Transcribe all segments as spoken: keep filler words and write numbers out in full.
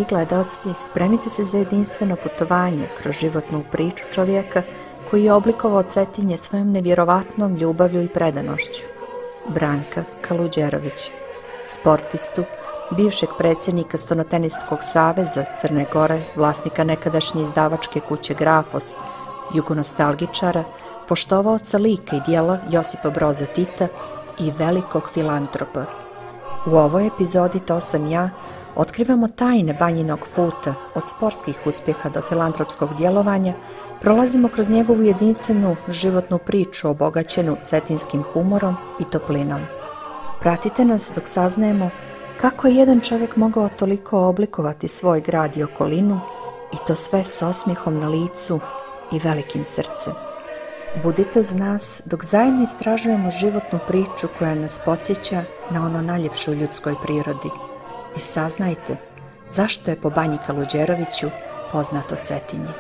Dragi gledaoci, spremite se za jedinstveno putovanje kroz životnu priču čovjeka koji je oblikovao Cetinje svojom nevjerovatnom ljubavlju i predanošću. Branka Kaluđerović, sportistu, bivšeg predsjednika Stonoteniskog saveza Crne Gore, vlasnika nekadašnje izdavačke kuće Grafos, jugonostalgičara, poštovaoca lika i dijela Josipa Broza Tita i velikog filantropa. U ovoj epizodi To sam ja otkrivamo tajne Banjinog puta od sportskih uspjeha do filantropskog djelovanja, prolazimo kroz njegovu jedinstvenu životnu priču obogaćenu cetinskim humorom i toplinom. Pratite nas dok saznajemo kako je jedan čovjek mogao toliko oblikovati svoj grad i okolinu i to sve s osmijehom na licu i velikim srcem. Budite uz nas dok zajedno istražujemo životnu priču koja nas podsjeća na ono najljepše u ljudskoj prirodi i saznajte zašto je po Banji Kaluđeroviću poznato Cetinje.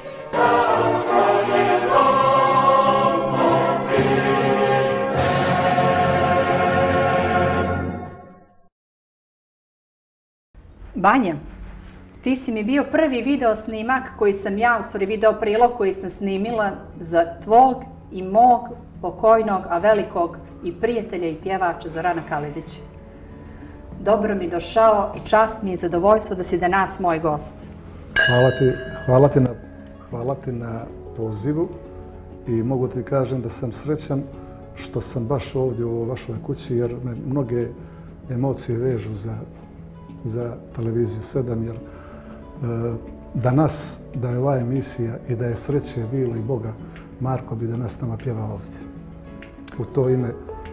Banja, ti si mi bio prvi video snimak koji sam ja, u stvari video prilog koji sam snimila za tvog i mog pokojnog, a velikog i prijatelja i pjevača Zorana Kalezića. Dobro mi došao i čast mi je zadovoljstvo da si danas moj gost. Hvala ti, hvala ti, na, hvala ti na pozivu i mogu ti kažem da sam srećan što sam baš ovdje u vašoj kući jer me mnoge emocije vežu za, za televiziju sedam jer e, danas da je ova emisija i da je sreće bilo i Boga, Marko bi danas nama pjevao ovdje. U to ime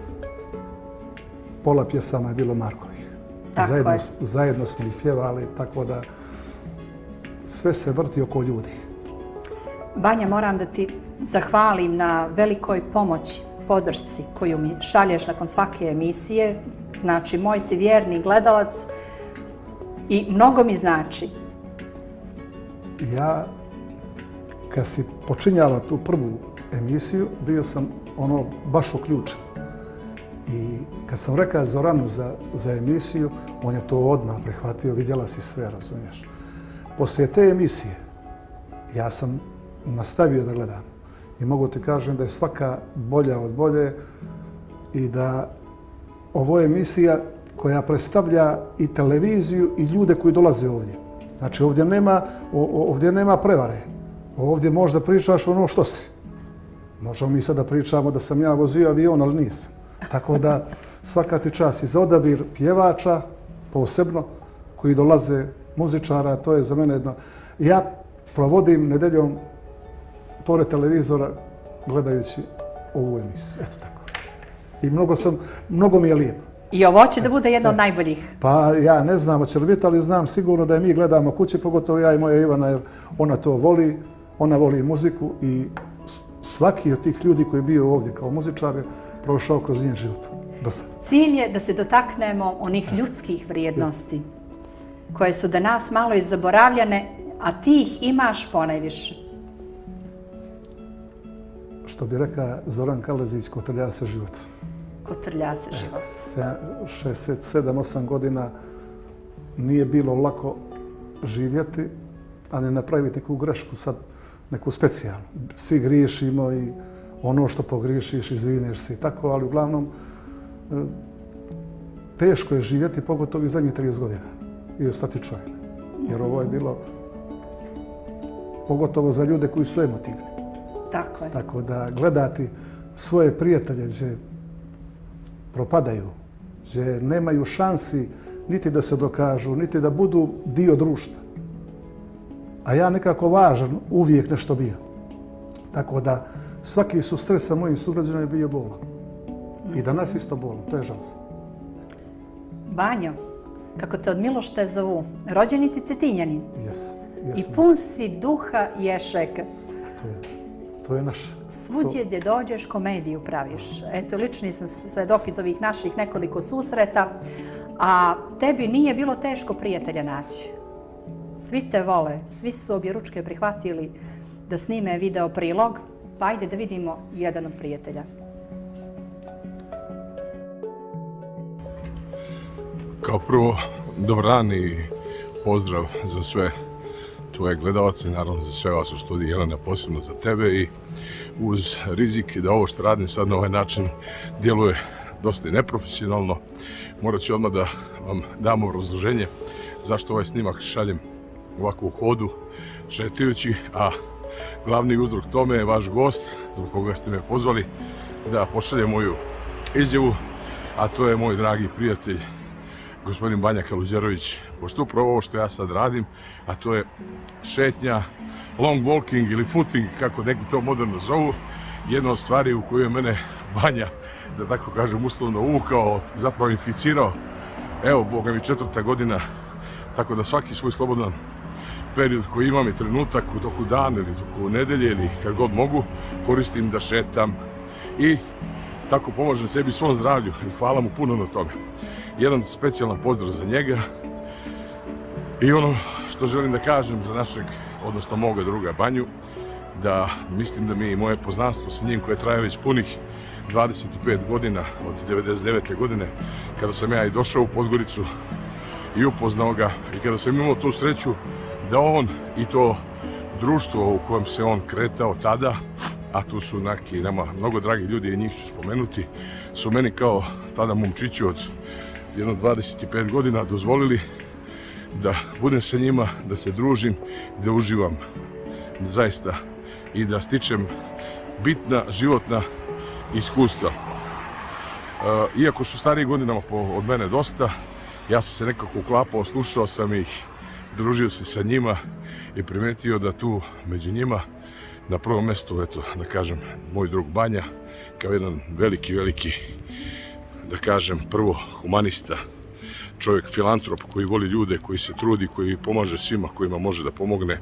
pola pjesama je bilo Markovih. Zajedno, zajedno smo ih pjevali, tako da sve se vrti oko ljudi. Banja, moram da ti zahvalim na velikoj pomoći, podršci koju mi šalješ nakon svake emisije. Znači, moj si vjerni gledalac i mnogo mi znači. Ja, kad si počinjala tu prvu emisiju, bio sam ono baš uključen. I kad sam rekao Zoranu za, za emisiju, on je to odmah prihvatio, vidjela si sve, razumiješ. Poslije te emisije ja sam nastavio da gledam i mogu ti kažem da je svaka bolja od bolje i da ovo je emisija koja predstavlja i televiziju i ljude koji dolaze ovdje. Znači ovdje nema, ovdje nema prevare, ovdje možda pričaš ono što si. Možemo mi sad da pričamo da sam ja vozio avion, ali nisam. Tako da svaka ti čast i za odabir pjevača, posebno, koji dolaze muzičara, to je za mene jedno. Ja provodim nedeljom pored televizora gledajući ovu emisiju. Eto tako. I mnogo, sam, mnogo mi je lijepo. I ovo će da bude jedno od najboljih. Pa ja ne znam hoće li biti, ali znam sigurno da je mi gledamo kući, pogotovo ja i moja Ivana, jer ona to voli, ona voli muziku i svaki od tih ljudi koji je bio ovdje kao muzičar je prošao kroz njen život. Cilj je da se dotaknemo onih ljudskih vrijednosti koje su danas malo i zaboravljane, a ti ih imaš ponajviše. Što bi rekao Zoran Kalezić, kotrlja se život. Kotrlja se život. šezdeset sedam osam godina nije bilo lako živjeti, a ne napraviti neku grešku sad, neku specijalnu. Svi griješimo i ono što pogriješiš, izvineš se i tako, ali uglavnom teško je živjeti, pogotovo i zadnjih trideset godina i ostati čovjek. Jer ovo je bilo pogotovo za ljude koji su emotivni. Tako je. Tako da gledati svoje prijatelje gdje propadaju, gdje nemaju šansi niti da se dokažu, niti da budu dio društva. A ja nekako važan uvijek nešto bio. Tako da svaki susret sa mojim sugrađanima je bio bolan. I danas isto bolan, to je žalostno. Banjo, kako te od Milošte zovu, rođeni si Cetinjanin. Jes, jes. I pun si duha i ješeka. To je, to je naš. Svudje gdje dođeš komediju praviš. Eto, lični sam svedok iz ovih naših nekoliko susreta, a tebi nije bilo teško prijatelja naći. Svi te vole, svi su objeručke prihvatili da snime video prilog, pa ajde da vidimo jedan od prijatelja. Kao prvo, dobar dan i pozdrav za sve tvoje gledalce, naravno za sve vas u studiju, Jelena, posebno za tebe, i uz rizik da ovo što radim sad na ovaj način djeluje dosta i neprofesionalno, morat ću odmah da vam dam obrazloženje zašto ovaj snimak šaljem ovako u hodu, šetajući, a glavni uzrok tome je vaš gost, zbog koga ste me pozvali da pošaljem moju izjavu, a to je moj dragi prijatelj, gospodin Banja Kaluđerović. Pošto upravo ovo što ja sad radim, a to je šetnja, long walking ili footing, kako neki to moderno zovu, jedna od stvari u kojoj je mene Banja, da tako kažem, uslovno uvukao, zapravo inficirao. Evo, boga mi, četvrta godina, tako da svaki svoj slobodan period koji imam i trenutak u toku dana ili toku nedelje ili kad god mogu, koristim da šetam i tako pomažem sebi i svom zdravlju i hvala mu puno na tome. Jedan specijalan pozdrav za njega i ono što želim da kažem za našeg, odnosno moga druga Banju, da mislim da mi i moje poznanstvo sa njim koje traje već punih dvadeset pet godina, od devedeset devete godine, kada sam ja i došao u Podgoricu i upoznao ga i kada sam imao tu sreću da on i to društvo u kojem se on kretao tada, a tu su neki nama mnogo dragi ljudi i njih ću spomenuti, su meni kao tada momčiću od jedno dvadeset pet godina dozvolili da budem sa njima, da se družim, da uživam zaista i da stičem bitna životna iskustva. Iako su stariji godinama od mene dosta, ja sam se nekako uklapao, slušao sam ih, družio se sa njima i primetio da tu među njima na prvom mjestu, eto, da kažem, moj drug Banja, kao jedan veliki, veliki, da kažem, prvo humanista, čovjek filantrop koji voli ljude, koji se trudi, koji pomaže svima kojima može da pomogne.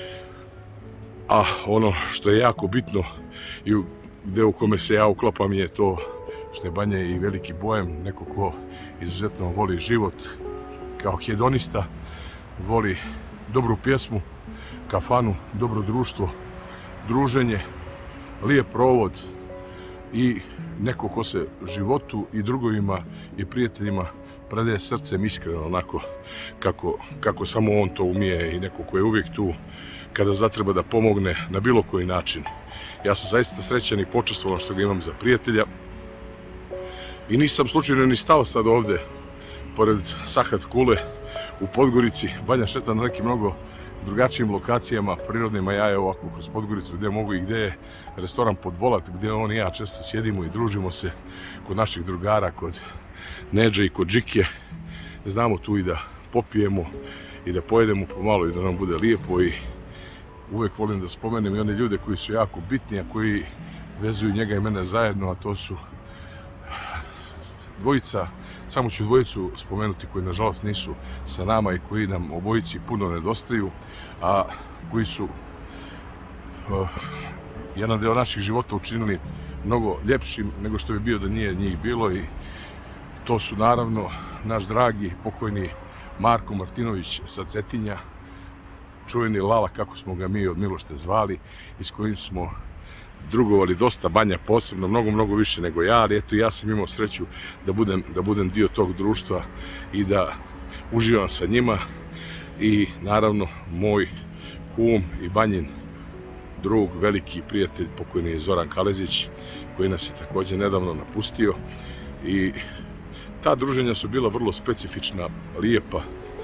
A ono što je jako bitno i gde u kome se ja uklapam je to što je Banja i veliki bojem, neko ko izuzetno voli život kao hedonista, voli dobru pjesmu, kafanu, dobro društvo, druženje, lijep provod i neko ko se životu i drugovima i prijateljima predaje srcem iskreno, onako kako, kako samo on to umije, i neko ko je uvijek tu kada zatreba da pomogne na bilo koji način. Ja sam zaista srećan i počastvovan što ga imam za prijatelja i nisam slučajno ni stao sad ovde pored Sahat Kule u Podgorici. Banja šeta na nekim mnogo drugačijim lokacijama prirodnim, a ja je ovako kroz Podgoricu gdje mogu i gdje je restoran Podvolat, gdje on i ja često sjedimo i družimo se kod naših drugara, kod Neđe i kod Džike. Znamo tu i da popijemo i da pojedemo pomalo i da nam bude lijepo, i uvijek volim da spomenem i one ljude koji su jako bitni, a koji vezuju njega i mene zajedno, a to su dvojica, samo ću dvojicu spomenuti koji nažalost nisu sa nama i koji nam obojici puno nedostaju, a koji su uh, jedan deo naših života učinili mnogo ljepšim nego što bi bio da nije njih bilo, i to su naravno naš dragi pokojni Marko Martinović sa Cetinja, čuveni Lala kako smo ga mi od Milošte zvali, i s kojim smo drugovali dosta, Banja posebno, mnogo, mnogo više nego ja, ali eto, ja sam imao sreću da budem, da budem dio tog društva i da uživam sa njima. I naravno moj kum i Banjin drug, veliki prijatelj, pokojni je Zoran Kalezić, koji nas je također nedavno napustio, i ta druženja su bila vrlo specifična, lijepa.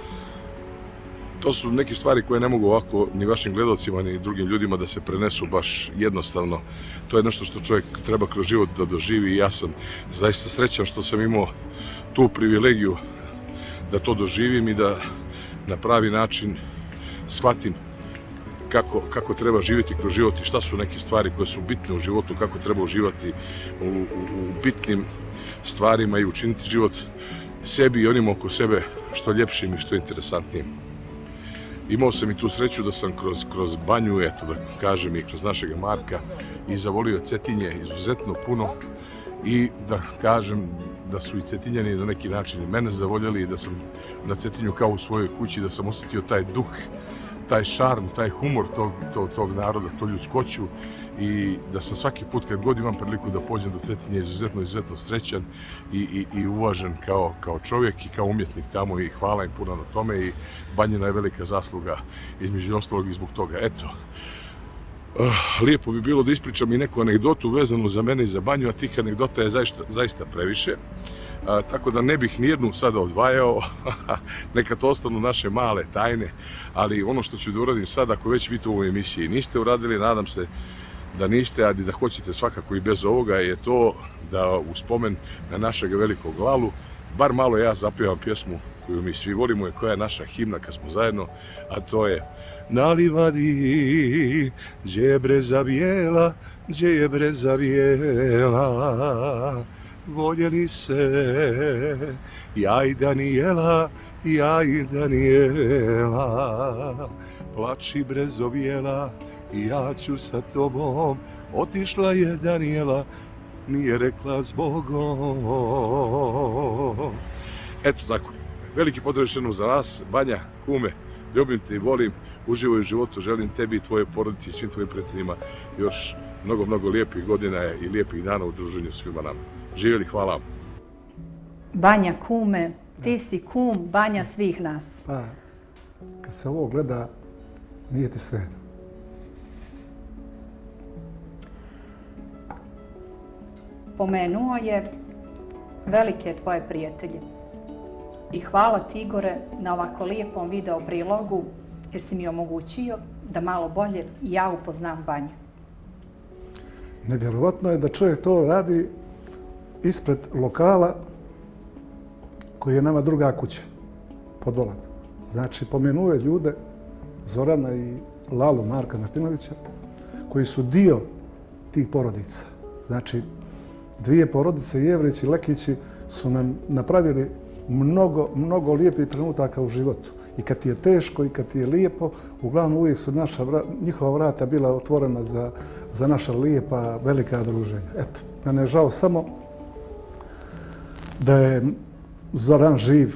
To su neke stvari koje ne mogu ovako ni vašim gledalcima ni drugim ljudima da se prenesu baš jednostavno. To je nešto što čovjek treba kroz život da doživi, i ja sam zaista srećan što sam imao tu privilegiju da to doživim i da na pravi način shvatim kako, kako treba živjeti kroz život i šta su neke stvari koje su bitne u životu, kako treba uživati u, u, u bitnim stvarima i učiniti život sebi i onim oko sebe što ljepšim i što interesantnijim. Imao sam i tu sreću da sam kroz, kroz Banju, eto da kažem, i kroz našega Marka i zavolio Cetinje izuzetno puno, i da kažem da su i Cetinjani na neki način i mene zavoljeli, i da sam na Cetinju kao u svojoj kući, da sam osjetio taj duh taj šarm, taj humor tog, tog, tog naroda, tu ljudskoću i da sam svaki put kad god imam priliku da pođem do Cetinje izuzetno, izuzetno srećan i, i, i uvažen kao, kao čovjek i kao umjetnik tamo i hvala im puno na tome i Banjina je velika zasluga između ostalog i zbog toga. Eto, uh, lijepo bi bilo da ispričam i neku anegdotu vezanu za mene i za Banju, a tih anegdota je zaista, zaista previše. A, tako da ne bih nijednu sada odvajao, neka to ostanu naše male tajne, ali ono što ću da uradim sad, ako već vi to u ovoj emisiji niste uradili, nadam se da niste, ali da hoćete svakako i bez ovoga, je to da u spomen na našeg velikog Lalu, bar malo ja zapjevam pjesmu koju mi svi volimo i koja je naša himna kad smo zajedno, a to je Na livadi, gdje je breza bijela, gdje je breza bijela, voljeli se, ja i Danijela, ja i Danijela, plači brezo bijela, i ja ću sa tobom, otišla je Danijela, nije rekla zbogom. Eto tako, veliki pozdrav još jednom za vas, Banja, kume, ljubim te i volim, uživaj u životu, želim tebi i tvoje porodici i svim tvojim prijateljima još mnogo, mnogo lijepih godina i lijepih dana u druženju svima nama. Živjeli, hvala vam. Banja, kume, ti si kum Banja svih nas. Pa, kad se ovo gleda, nije ti sve. Pomenuo je velike tvoje prijatelje. I hvala ti, Igore, na ovako lijepom video prilogu, jer si mi omogućio da malo bolje i ja upoznam Banju. Nevjerovatno je da čovjek to radi ispred lokala koji je nama druga kuća, Podvolat. Znači, pomenuo je ljude, Zorana i Lalu Marka Martinovića, koji su dio tih porodica. Znači, dvije porodice, Jevrić i Lekići, su nam napravili mnogo, mnogo lijepih trenutaka u životu. I kad ti je teško i kad ti je lijepo, uglavnom uvijek su naša, njihova vrata bila otvorena za, za naša lijepa, velika druženja. Eto, mene je žao samo da je Zoran živ,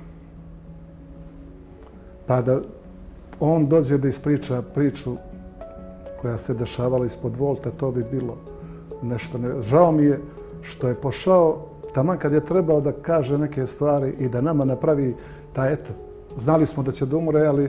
pa da on dođe da ispriča priču koja se dešavala ispod Volta, to bi bilo nešto ne... Žao mi je što je pošao taman kad je trebao da kaže neke stvari i da nama napravi taj, eto, znali smo da će da umre, ali e,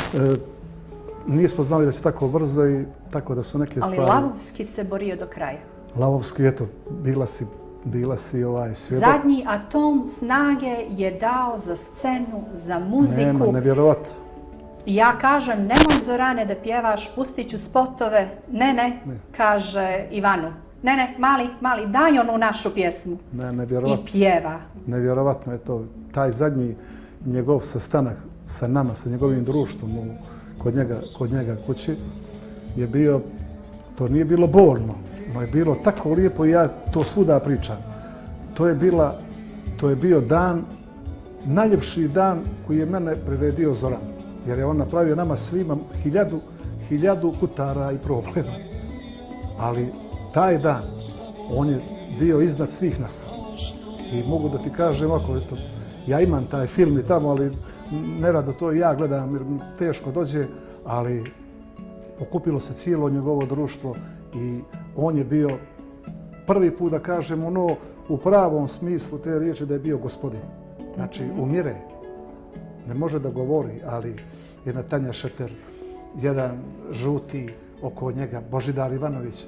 nismo znali da će tako brzo i tako da su neke ali stvari... Ali Lavovski se borio do kraja. Lavovski, eto, bila si, bila si ovaj svjedok. Zadnji atom snage je dao za scenu, za muziku. Nema, nevjerovatno. Ja kažem, nemoj Zorane da pjevaš, pustit ću spotove. Ne, ne, ne, kaže Ivanu. Ne, ne, mali, mali, daj onu našu pjesmu. Ne, nevjerovatno. I pjeva. Nevjerovatno je to. Taj zadnji njegov sastanak sa nama, sa njegovim društvom u, kod, njega, kod njega kući je bio, to nije bilo bolno, no je bilo tako lijepo i ja to svuda pričam. To je, bila, to je bio dan, najljepši dan koji je mene priredio Zoran. Jer je on napravio nama svima hiljadu, hiljadu kutara i problema. Ali taj dan, on je bio iznad svih nas. I mogu da ti kažem, ako eto, ja imam taj film i tamo, ali nerado to ja gledam jer mi teško dođe, ali okupilo se cijelo njegovo društvo i on je bio prvi put, da kažem, ono u pravom smislu te riječi da je bio gospodin. Znači, umire. Ne može da govori, ali jedna Tanja Šeter, jedan žuti oko njega, Božidar Ivanović,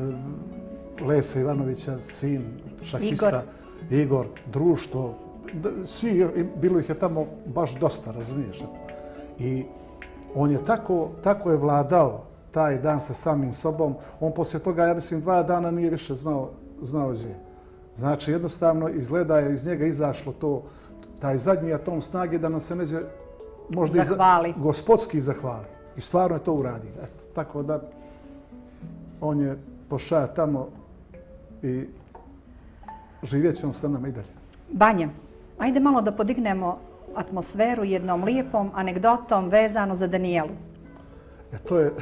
Lese Ivanovića, sin, šahista, Igor, Igor društvo, svi, bilo ih je tamo baš dosta, razumiješ? I on je tako, tako je vladao taj dan sa samim sobom. On poslije toga, ja mislim, dva dana nije više znao, znao gdje. Znači, jednostavno, izgleda je iz njega izašlo to, taj zadnji atom snage da nam se neđe možda zahvali. I za, gospodski zahvali. I stvarno je to uradio. Eto, tako da, on je pošao tamo i živjet će on sa nama i dalje. Banja, ajde malo da podignemo atmosferu jednom lijepom anegdotom vezano za Danijelu. E, to je...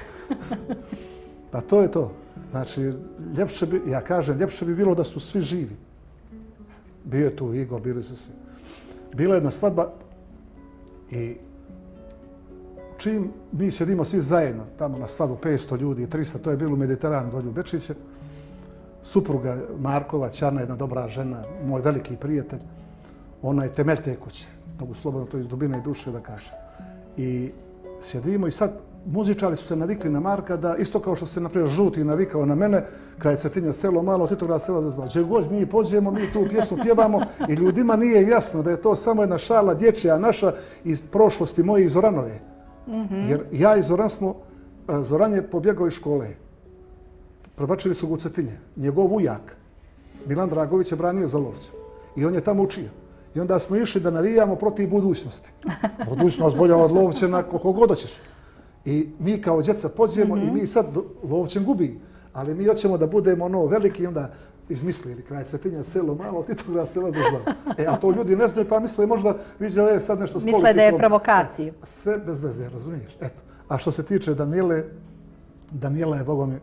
pa to je to. Znači, ljepše bi, ja kažem, ljepše bi bilo da su svi živi. Bio je tu Igor, bili su svi. Bila je jedna svadba i čim mi sjedimo svi zajedno, tamo na stavu petsto ljudi, tristo, to je bilo u Mediteranu dolje u Bečiće, supruga Markova, Ćana, jedna dobra žena, moj veliki prijatelj, ona je temelj te kuće, mogu slobodno to iz dubine duše da kažem. I sjedimo i sad muzičari su se navikli na Marka da isto kao što se naprijed Žuti navikao na mene, kraj Cetinja selo malo, Titograd sela zazvala. Gdje god mi pođemo, mi tu pjesmu pjevamo i ljudima nije jasno da je to samo jedna šala dječja naša iz prošlosti moje iz Zoranove. Jer ja i Zoran smo, Zoran je pobjegao iz škole. Prebačili su ga u Cetinje. Njegov ujak, Milan Dragović, je branio za Lovcu. I on je tamo učio. I onda smo išli da navijamo protiv budućnosti. Budućnost bolja od Lovćena koliko god hoćeš. I mi kao djeca pođemo i mi sad Lovćen gubi. Ali mi hoćemo da budemo ono veliki i onda izmislili kraj Cetinja selo malo, Titograd sela zazvala. E, a to ljudi ne znaju pa misle možda vidio je sad nešto s politikom. Misle da je provokaciju. Sve bez veze, razumiješ? Eto. A što se tiče Danijele, Danijela je, Boga mi,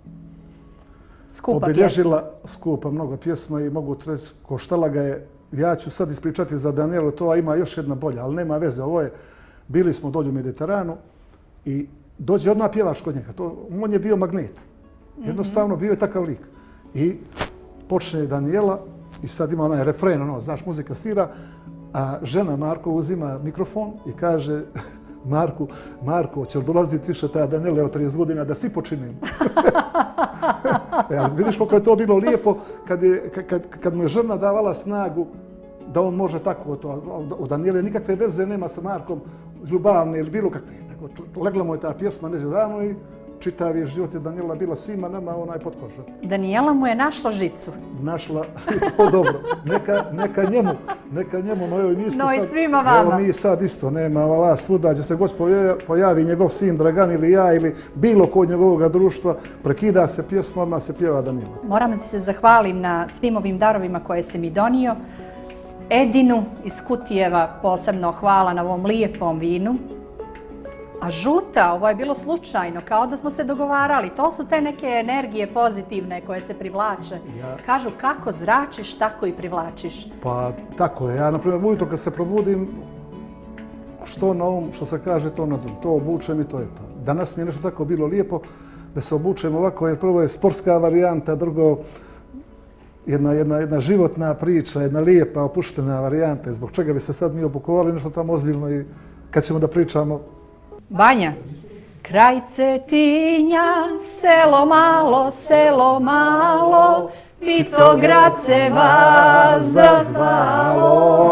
Skupa obilježila pjesma. skupa mnogo pjesma i mogu treći koštala ga je. Ja ću sad ispričati za Danijelu, to ima još jedna bolja, ali nema veze. Ovo je, bili smo dolje u Mediteranu i dođe odmah pjevač kod njega. To, on je bio magnet. Jednostavno bio je takav lik. I počne Danijela i sad ima onaj refren, ono, znaš, muzika svira, a žena Marko uzima mikrofon i kaže Marku, Marko, će li dolaziti više ta Danijela od trideset godina da svi počinimo? E, ali vidiš koliko je to bilo lijepo kad, je, kad, kad mu je žena davala snagu da on može tako to. Od Danijele nikakve veze nema sa Markom, ljubavne ili bilo kakve. Nego legla mu je ta pjesma nezadavno i čitav je život je Danijela bila svima nama onaj potkoža. Danijela mu je našla žicu. Našla, to dobro. Neka, neka njemu, neka njemu, no evo i mi isto no sad, i svima vama. Evo mi sad isto, nema vala svuda, gdje se Gospod pojavi njegov sin Dragan ili ja ili bilo ko od njegovog društva, prekida se pjesma, odmah se pjeva Danijela. Moram da ti se zahvalim na svim ovim darovima koje si mi donio. Edinu iz Kutijeva posebno hvala na ovom lijepom vinu. A Žuta, ovo je bilo slučajno, kao da smo se dogovarali. To su te neke energije pozitivne koje se privlače. Ja... Kažu kako zračiš, tako i privlačiš. Pa tako je. Ja, na primjer, ujutro kad se probudim, što na um, što se kaže, to na dum. To obučem i to je to. Danas mi je nešto tako bilo lijepo da se obučem ovako, jer prvo je sportska varijanta, drugo jedna, jedna, jedna životna priča, jedna lijepa, opuštena varijanta. Zbog čega bi se sad mi obukovali nešto tamo ozbiljno i kad ćemo da pričamo. Banja. Kraj Cetinja, selo malo, selo malo, Titograd se vas zazvalo.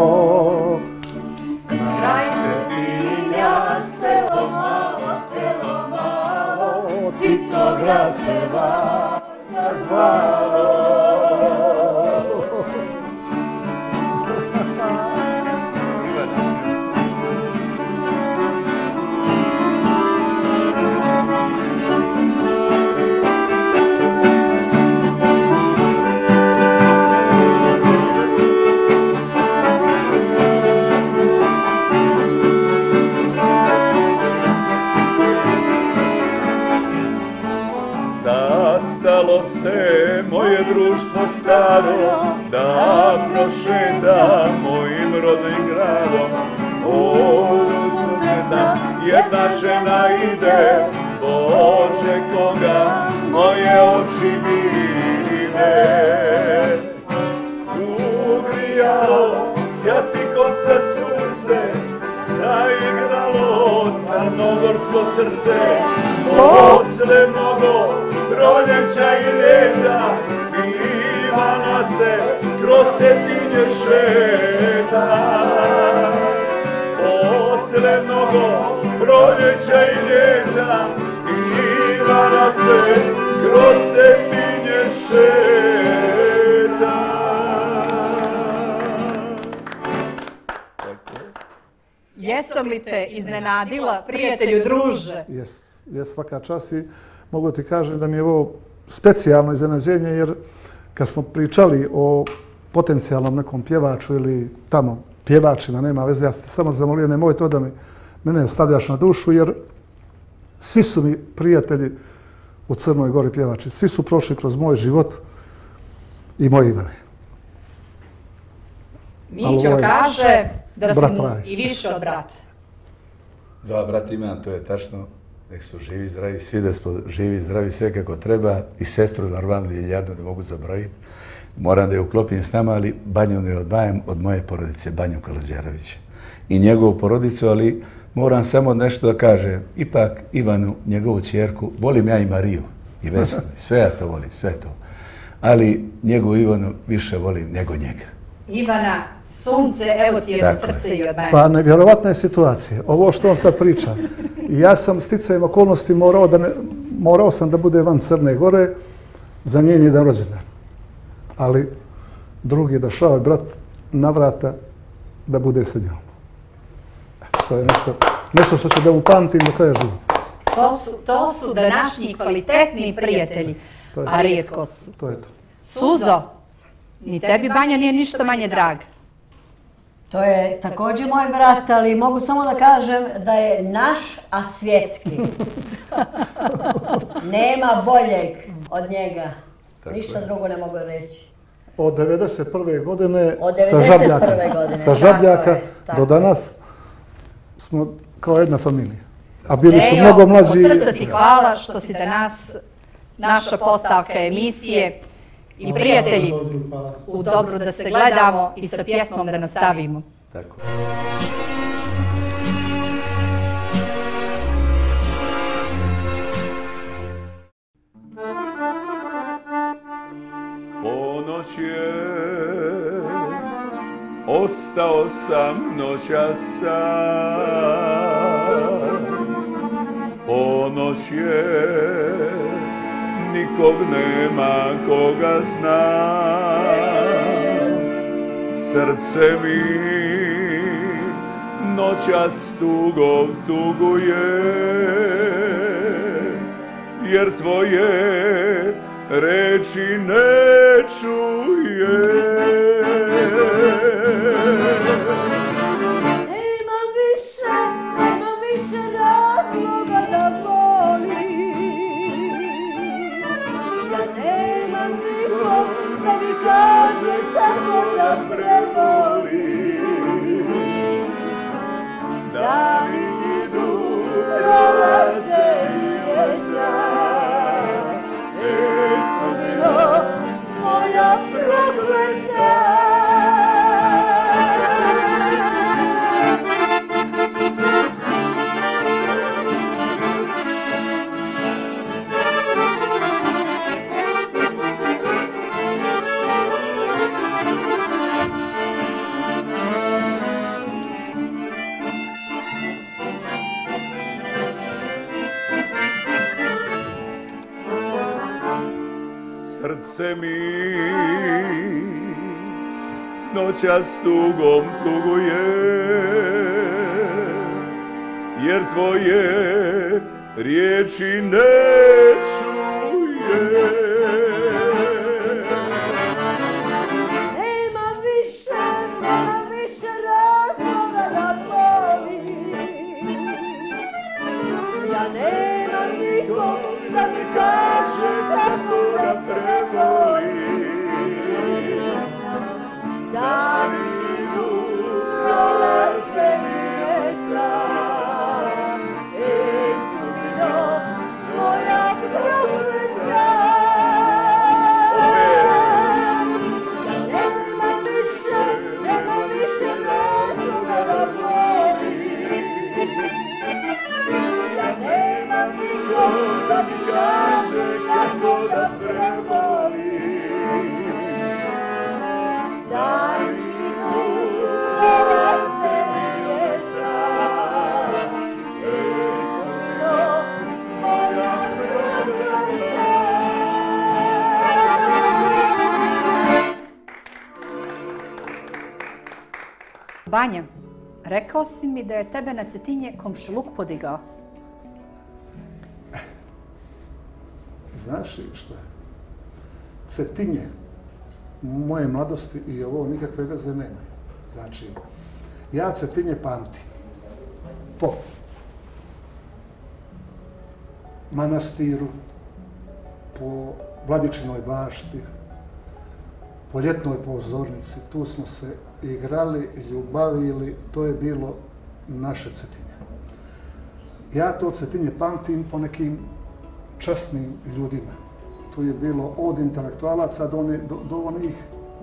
Kraj Cetinja, selo malo, selo malo, Titograd se vas zazvalo. Sastalo se moje društvo staro da prošeta mojim rodnim gradom. O, susjeda, jedna žena ide, Bože koga moje oči vide. Ugrijalo sjasikonce sunce, zaigralo crnogorsko srce, posle mnogo proljeća i ljeta, Ivana se kroz Cetinje šeta. Posle mnogo proljeća i ljeta, Ivana se kroz Cetinje šeta. Jesam li te iznenadila, prijatelju druže? Jes, jes, svaka čast i mogu ti kažem da mi je ovo specijalno iznenađenje jer kad smo pričali o potencijalnom nekom pjevaču ili tamo pjevačima, nema veze, ja sam te samo zamolio, nemoj to da mi mene stavljaš na dušu jer svi su mi prijatelji u Crnoj Gori pjevači. Svi su prošli kroz moj život i moje Ivane. Mićo kaže da si mu i više od brata. Dva brata imam, to je tačno. Nek su živi, zdravi, svi da smo živi, zdravi, sve kako treba. I sestru Narvanu Ljiljanu ne mogu zaboraviti. Moram da je uklopim s nama, ali Banju ne odvajam od moje porodice, Banju Kaluđerovića. I njegovu porodicu, ali moram samo nešto da kažem. Ipak Ivanu, njegovu ćerku, volim ja i Mariju, i Vesnu, sve ja to volim, sve to. Ali njegovu Ivanu više volim nego njega. Ivana, sunce, evo ti jedno srce i od mene. Pa nevjerovatna je situacija. Ovo što on sad priča. Ja sam sticajem okolnosti morao, da ne, morao sam da bude van Crne Gore za njen jedan rođendan. Ali drugi je došao i brat na vrata da bude sa njom. To je nešto, nešto što će da upamtim do kraja života. To su, to su današnji kvalitetni prijatelji, a rijetko su. To je to. Suzo, ni tebi Banja nije ništa manje drag. To je također moj brat, ali mogu samo da kažem da je naš, a svjetski. Nema boljeg od njega. Ništa drugo ne mogu reći. Od devedeset prve godine Od sa devedeset prve Žabljaka, godine. sa Žabljaka Tako je, tako do danas smo kao jedna familija. A bili su Ejo, mnogo mlađi. od srca ti hvala što si danas naša postavka emisije i prijatelji u dobru da se gledamo i sa pjesmom da nastavimo. Tako. Ponoć je, ostao sam noćas sam. Ponoć je, nikog nema koga zna. Srce mi noćas tugom tuguje, jer tvoje reči ne čuje. Nema više, nema više razloga da volim. Ja nemam nikog da mi kaže kako da prebolim. Dani idu, prolaze ljeta. E, sudbino moja prokleta. Srce mi noćas tugom tuguje, jer tvoje riječi ne čuje. Nema više, nema više razloga da volim. Ja nemam nikog da mi kaže kako da prebolim. Dani idu, prolaze ljeta. E, sudbino moja prokleta. Ja nemam više, nemam više razloga da volim. Ja nemam nikog da mi kaže kako da prebolim. Dani idu, prolaze ljeta. E, sudbino moja prokleta. Banja, rekao si mi da je tebe na Cetinje komšiluk podigao. Znaš li što je? Cetinje moje mladosti i ovo nikakve veze nemaju. Znači, ja Cetinje pamtim po manastiru, po Vladičinoj bašti, po ljetnoj pozornici. Tu smo se igrali, ljubavili, to je bilo naše Cetinje. Ja to Cetinje pamtim po nekim časnim ljudima. To je bilo od intelektualaca do, one, do, do onih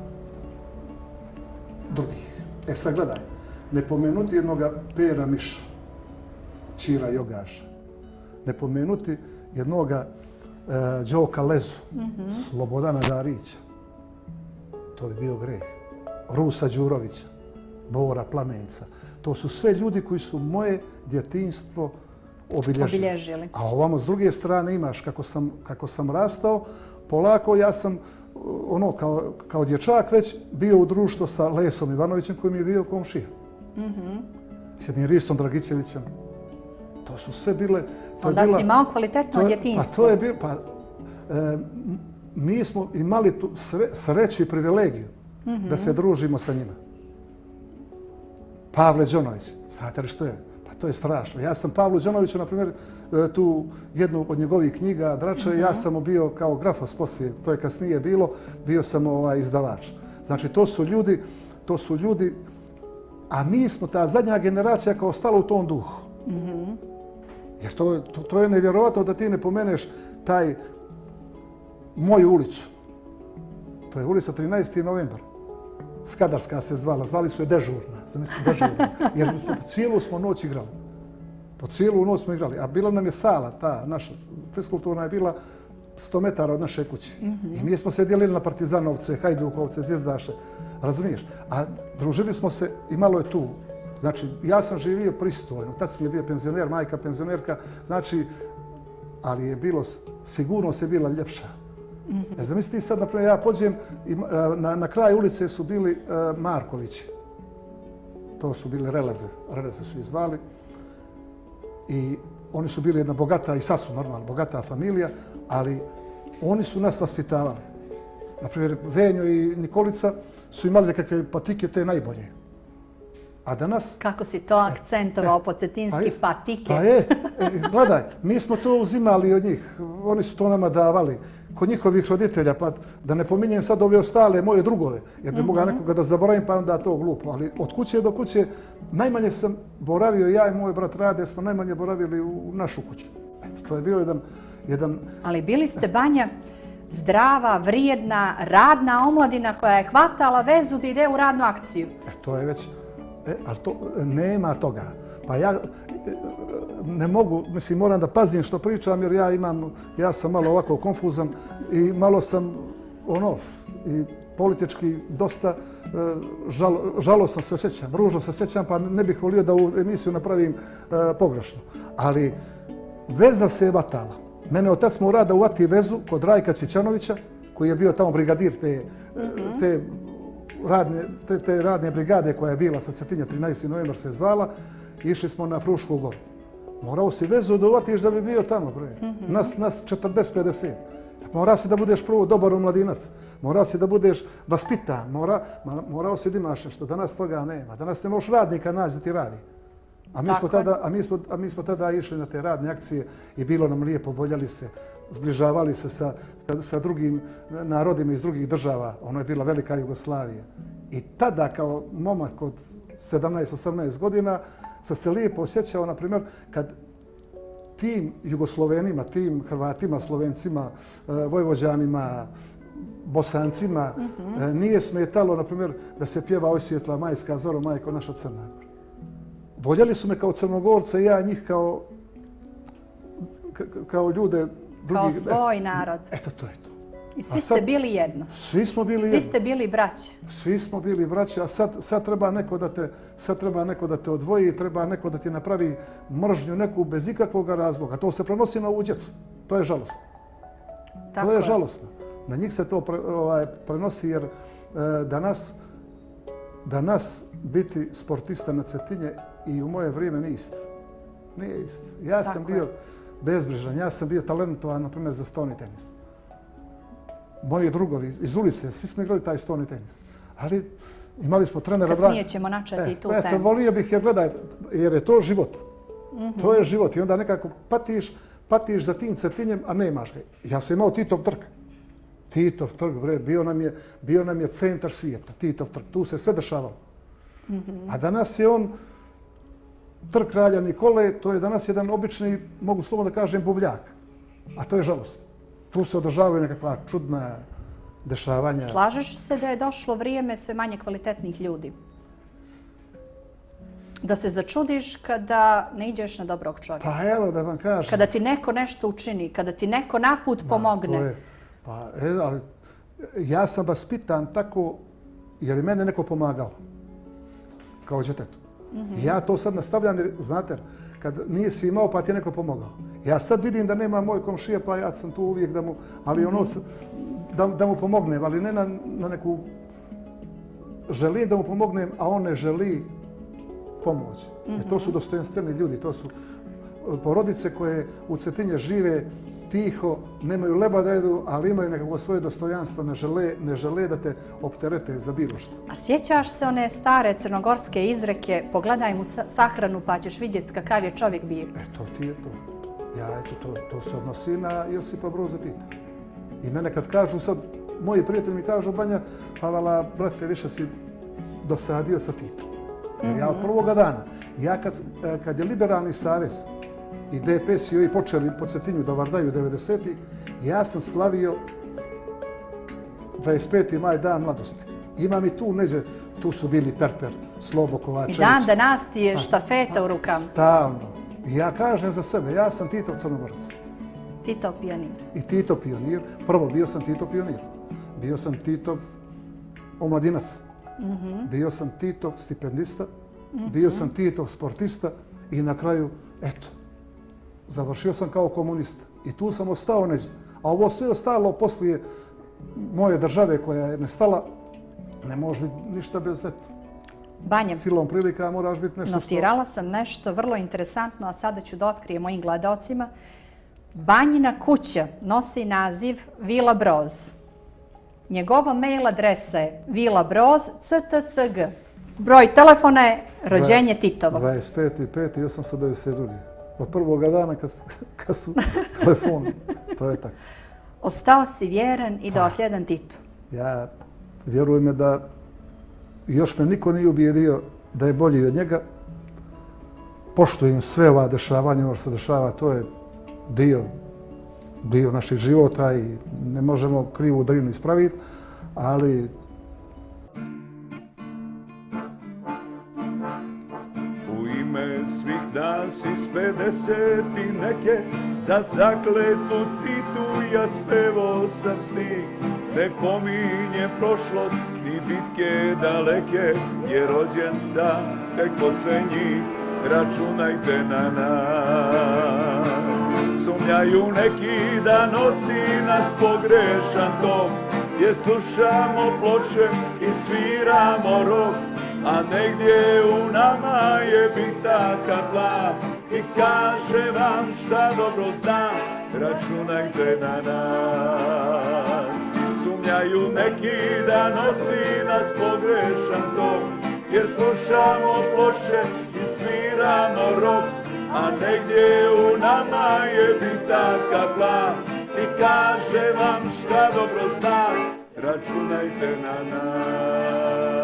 drugih. E sad gledaj, ne pomenuti jednoga Pera Miša, Ćira Jogaša, ne pomenuti jednoga uh, Đoka Lezu, mm-hmm. Slobodana Darića, to bi bio greh, Rusa Đurovića, Bora Plamenca. To su sve ljudi koji su moje djetinjstvo obilježili. obilježili. A ovamo s druge strane imaš, kako sam, kako sam rastao, polako ja sam ono, kao, kao dječak već bio u društvu sa Lesom Ivanovićem koji mi je bio komšija. Mm-hmm. S jednim Ristom Dragićevićem. To su sve bile... To Onda bila, si imao kvalitetno to, djetinjstvo. Pa to je bilo... Pa, e, mi smo imali tu sre, sreću i privilegiju mm-hmm. da se družimo sa njima. Pavle Đonović, znate li što je? Pa to je strašno. Ja sam Pavlu Đonoviću, na primjer, tu jednu od njegovih knjiga, Drače, mm-hmm. ja sam bio kao grafos poslije, to je kasnije bilo, bio sam ovaj, izdavač. Znači, to su ljudi, to su ljudi, a mi smo ta zadnja generacija kao ostala u tom duhu. Mm-hmm. Jer to, to, to je nevjerovatno da ti ne pomeneš taj moju ulicu. To je ulica trinaesti novembar. Skadarska se zvala, zvali su je Dežurna. Dežurna. Jer cijelu smo noć igrali. Po cijelu noć smo igrali. A bila nam je sala, ta naša fiskulturna je bila sto metara od naše kuće. Mm-hmm. I mi smo se dijelili na Partizanovce, Hajdukovce, Zvijezdaše. Razumiješ? A družili smo se i malo je tu. Znači, ja sam živio pristojno. Tad mi je bio penzioner, majka penzionerka. Znači, ali je bilo, sigurno se bila ljepša. Mm-hmm. E, zamisli sad, naprimjer, ja pođem i na, na kraju ulice su bili uh, Markovići. To su bili Releze. Releze su ih zvali. I oni su bili jedna bogata, i sad su normalno, bogata familija, ali oni su nas vaspitavali. Naprimjer, Venjo i Nikolica su imali nekakve patike te najbolje. A danas... Kako si to akcentovao e, po cetinski pa patike. Pa je, e, gledaj, mi smo to uzimali od njih. Oni su to nama davali. Kod njihovih roditelja, pa da ne pominjem sad ove ostale moje drugove, jer bi mm-hmm. mogao nekoga da zaboravim, pa onda to glupo. Ali od kuće do kuće najmanje sam boravio, ja i moj brat Rade, smo najmanje boravili u našu kuću. Eto, to je bio jedan... jedan... Ali bili ste, Banja, zdrava, vrijedna, radna omladina koja je hvatala vezu da ide u radnu akciju. E, to je već... E, ali to nema toga. Pa ja ne mogu, mislim, moram da pazim što pričam jer ja imam, ja sam malo ovako konfuzan i malo sam, ono, i politički dosta žal, žalosno se osjećam, ružno se osjećam, pa ne bih volio da u emisiju napravim uh, pogrešno. Ali veza se je vatala. Mene otac mu rada uvati vezu kod Rajka Čičanovića, koji je bio tamo brigadir te, mm-hmm. te radne, te, te radne brigade koja je bila sa Cetinja, trinaesti novembar se zvala, išli smo na Frušku goru. Morao si vezu da uvatiš da bi bio tamo, bre. Mm-hmm. Nas, nas četrdeset pedeset. Morao si da budeš prvo dobar omladinac. Morao si da budeš vaspitan. Mora, morao si da imaš nešto. Danas toga nema. Danas ne možeš radnika naći da ti radi. A mi, smo tada, a, mi smo, a mi smo tada išli na te radne akcije i bilo nam lijepo, voljeli se, zbližavali se sa, sa, sa drugim narodima iz drugih država. Ono je bila velika Jugoslavija. I tada kao momak od sedamnaest osamnaest godina sam se lijepo osjećao, na primjer, kad tim Jugoslovenima, tim Hrvatima, Slovencima, Vojvođanima, Bosancima mm-hmm. nije smetalo, na primjer, da se pjeva Oj svjetla majska zoro, majko naša Crna. Voljeli su me kao Crnogorca i ja njih kao, kao ljude drugih. Kao svoj narod. Eto, to je to. I svi sad, ste bili jedno. Svi smo bili svi jedno. Svi ste bili braće. Svi smo bili braće, a sad, sad, treba neko da te, sad treba neko da te odvoji, treba neko da ti napravi mržnju neku bez ikakvog razloga. To se prenosi na ovu djecu. To je žalostno. Tako to je, je žalostno. Na njih se to pre, ovaj, prenosi jer e, danas, danas biti sportista na Cetinje i u moje vrijeme nije isto. Nije isto. Ja Tako sam bio je. bezbrižan, ja sam bio talentovan, na primjer, za stoni tenis. Moji drugovi iz ulice, svi smo igrali taj stoni tenis. Ali imali smo trenera... Kasnije ćemo načeti e, tu eto, temu. Volio bih, jer gledaj, jer je to život. Mm-hmm. To je život i onda nekako patiš, patiš za tim Cetinjem, a nemaš ga. Ja sam imao Titov trg. Titov trg, bre, bio nam je, bio nam je centar svijeta, Titov trg. Tu se sve dešavalo. Mm-hmm. A danas je on trg kralja Nikole, to je danas jedan obični, mogu slobodno da kažem, buvljak. A to je žalost. Tu se održavaju nekakva čudna dešavanja. Slažeš se da je došlo vrijeme sve manje kvalitetnih ljudi? Da se začudiš kada ne iđeš na dobrog čovjeka? Pa evo da vam kažem. Kada ti neko nešto učini, kada ti neko naput pomogne. To je, pa, e, ali, ja sam vaspitan tako, jer je mene neko pomagao. Kao djetetu. Mm-hmm. Ja to sad nastavljam, jer, znate, kad nisi imao pa ti je neko pomogao. Ja sad vidim da nema moj komšija, pa ja sam tu uvijek da mu, ali ono, da, da mu pomognem, ali ne na, na neku, želim da mu pomognem, a on ne želi pomoć. Mm-hmm. E, to su dostojanstveni ljudi, to su porodice koje u Cetinje žive tiho, nemaju leba da jedu, ali imaju nekako svoje dostojanstvo, ne žele, ne žele da te opterete za bilo što. A sjećaš se one stare crnogorske izreke, pogledaj mu sahranu pa ćeš vidjeti kakav je čovjek bio? E, to ti je to. Ja, eto, to, to se odnosi na Josipa Broza Tita. I mene kad kažu sad, moji prijatelji mi kažu, Banja, pa vala, brate, više si dosadio sa Titom. Jer ja od prvoga dana, ja kad, kad je Liberalni savez i D P S i ovi počeli po Cetinju da vardaju devedesetih, ja sam slavio dvadeset peti maj, dan mladosti. Imam i tu neđe, tu su bili Perper, Slobo Kovačević. I dan danas ti je štafeta u rukama. Stalno. I ja kažem za sebe, ja sam Titov Crnogorac. Tito pionir. I Tito pionir. Prvo bio sam Tito pionir. Bio sam Titov omladinac. Mm-hmm. Bio sam Titov stipendista. Mm-hmm. Bio sam Titov sportista. I na kraju, eto, završio sam kao komunista. I tu sam ostao neđe. A ovo sve ostalo poslije moje države koja je nestala, ne može biti ništa bez eto. Banje, silom prilika moraš biti nešto što... Notirala sam nešto vrlo interesantno, a sada ću da otkrijem mojim gledaocima. Banjina kuća nosi naziv Vila Broz. Njegova mail adresa je vilabroz c t c g. Broj telefona je rođenje Titovo. dvadeset peti peti osamsto devedeset drugi. Od prvoga dana kad, kad su telefoni. To je tako. Ostao si vjeran i dosljedan Titu. Ja, vjeruj me da još me niko nije ubijedio da je bolji od njega. Poštujem sve ova dešavanja, ovo što se dešava, to je dio, dio naših života i ne možemo krivu drinu ispraviti, ali u ime svih nas iz pedeset i neke za zakletvu Titu ja spevo sam stih. Ne pominje prošlost ni bitke daleke, jer rođen sam tek posle njih, računajte na nas. Sumnjaju neki da nosi nas pogrešan tok, jer slušamo ploče i sviramo rok, a negdje u nama je bitaka tla. I kaže vam šta dobro znam, računajte na nas. Sumnjaju neki da nosi nas pogrešan tok, jer slušamo ploče i sviramo rok, a negdje u nama je bitaka tla. I kaže vam šta dobro znam, računajte na nas.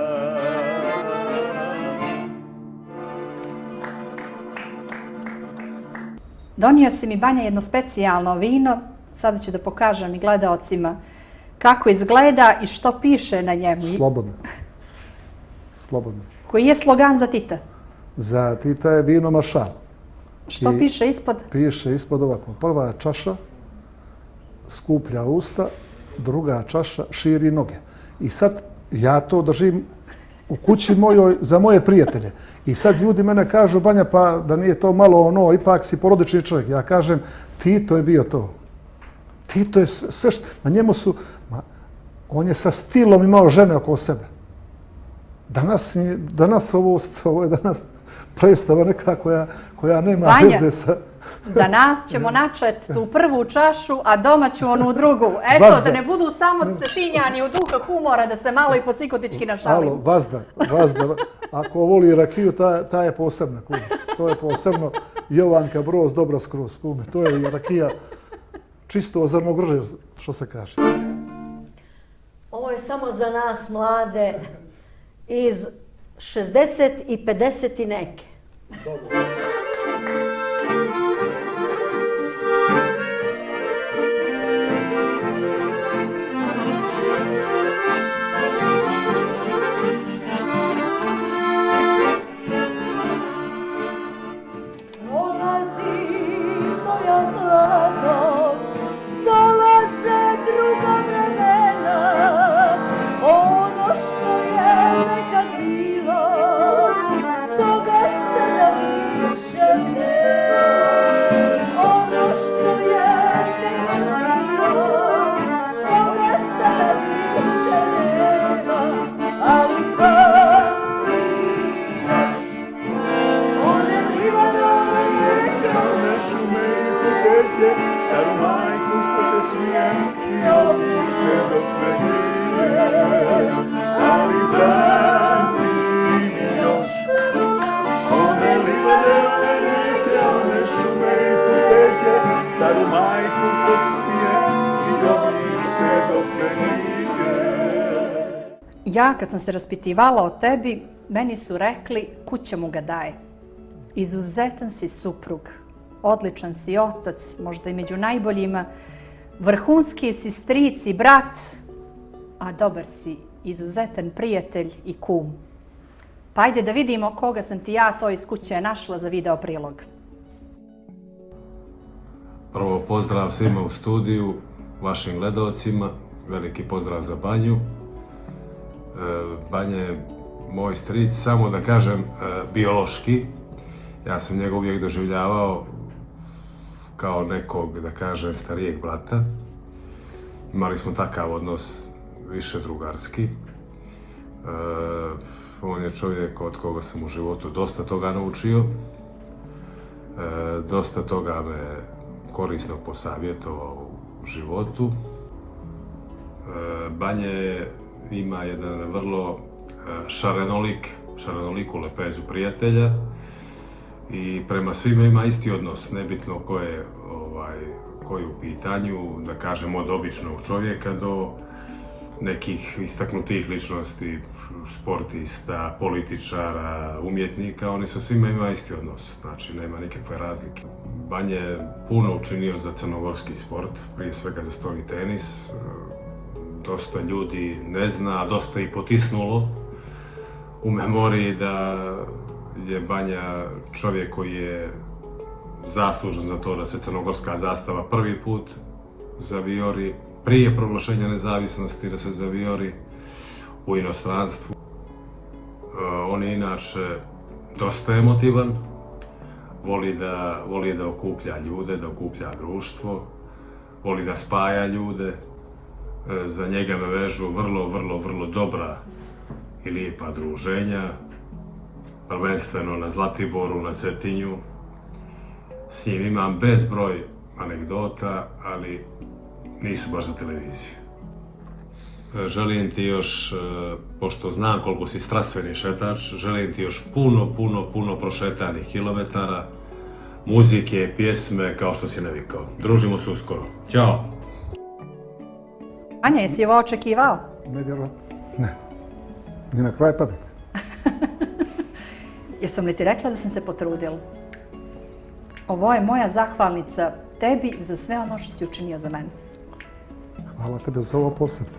Donio si mi, Banja, jedno specijalno vino. Sada ću da pokažem i gledaocima kako izgleda i što piše na njemu. Slobodno. Slobodno. Koji je slogan za Tita? Za Tita je vino Maršal. Što I piše ispod? Piše ispod ovako. Prva čaša skuplja usta, druga čaša širi noge. I sad ja to držim u kući mojoj za moje prijatelje. I sad ljudi mene kažu, Banja, pa da nije to malo ono, ipak si porodični čovjek. Ja kažem, Tito je bio to. Tito je sve što... Na njemu su... Ma, on je sa stilom imao žene oko sebe. Danas, danas ovo, ovo je danas predstava neka koja, koja nema Banja, veze sa... danas ćemo načeti tu prvu čašu, a doma ću onu drugu. Eto, Vazda. Da ne budu samo cetinjani u duha humora, da se malo i pocikotički našalimo. Alo, vazda, vazda. Ako voli rakiju, ta, ta je posebna, kume. To je posebno Jovanka Broz, dobra skroz, kume. To je i rakija čisto ozrno grže, što se kaže. Ovo je samo za nas mlade iz šezdeset i pedeset i neke. Ja, kad sam se raspitivala o tebi, meni su rekli kuća mu ga daje. Izuzetan si suprug, odličan si otac, možda i među najboljima, vrhunski si stric i brat, a dobar si, izuzetan prijatelj i kum. Pa ajde da vidimo koga sam ti ja to iz kuće našla za video prilog. Prvo pozdrav svima u studiju, vašim gledalcima, veliki pozdrav za Banju. Banja je moj stric, samo da kažem biološki. Ja sam njega uvijek doživljavao kao nekog, da kažem, starijeg brata. Imali smo takav odnos više drugarski. On je čovjek od koga sam u životu dosta toga naučio. Dosta toga me korisno posavjetovao u životu. Banja ima jedan vrlo šarenolik, šarenoliku lepezu prijatelja i prema svima ima isti odnos, nebitno ko je, ovaj, ko je u pitanju, da kažem, od običnog čovjeka do nekih istaknutih ličnosti, sportista, političara, umjetnika, oni sa svima ima isti odnos, znači nema nikakve razlike. Banja je puno učinio za crnogorski sport, prije svega za stolni tenis. Dosta ljudi ne zna, a dosta i potisnulo u memoriji da je Banja čovjek koji je zaslužan za to da se crnogorska zastava prvi put zavijori, prije proglašenja nezavisnosti da se zavijori u inostranstvu. On je inače dosta emotivan, voli da, voli da okuplja ljude, da okuplja društvo, voli da spaja ljude. Za njega me vežu vrlo, vrlo, vrlo dobra i lijepa druženja, prvenstveno na Zlatiboru, na Cetinju. S njim imam bezbroj anegdota, ali nisu baš za televiziju. Želim ti još, pošto znam koliko si strastveni šetač, želim ti još puno, puno, puno prošetanih kilometara, muzike, pjesme, kao što si navikao. Družimo se uskoro. Ćao! Banja, jesi ovo očekivao? Nevjerojatno. Ne. Ni na kraj pameti. Jesam li ti rekla da sam se potrudila? Ovo je moja zahvalnica tebi za sve ono što si učinio za mene. Hvala tebe za ovo posebno.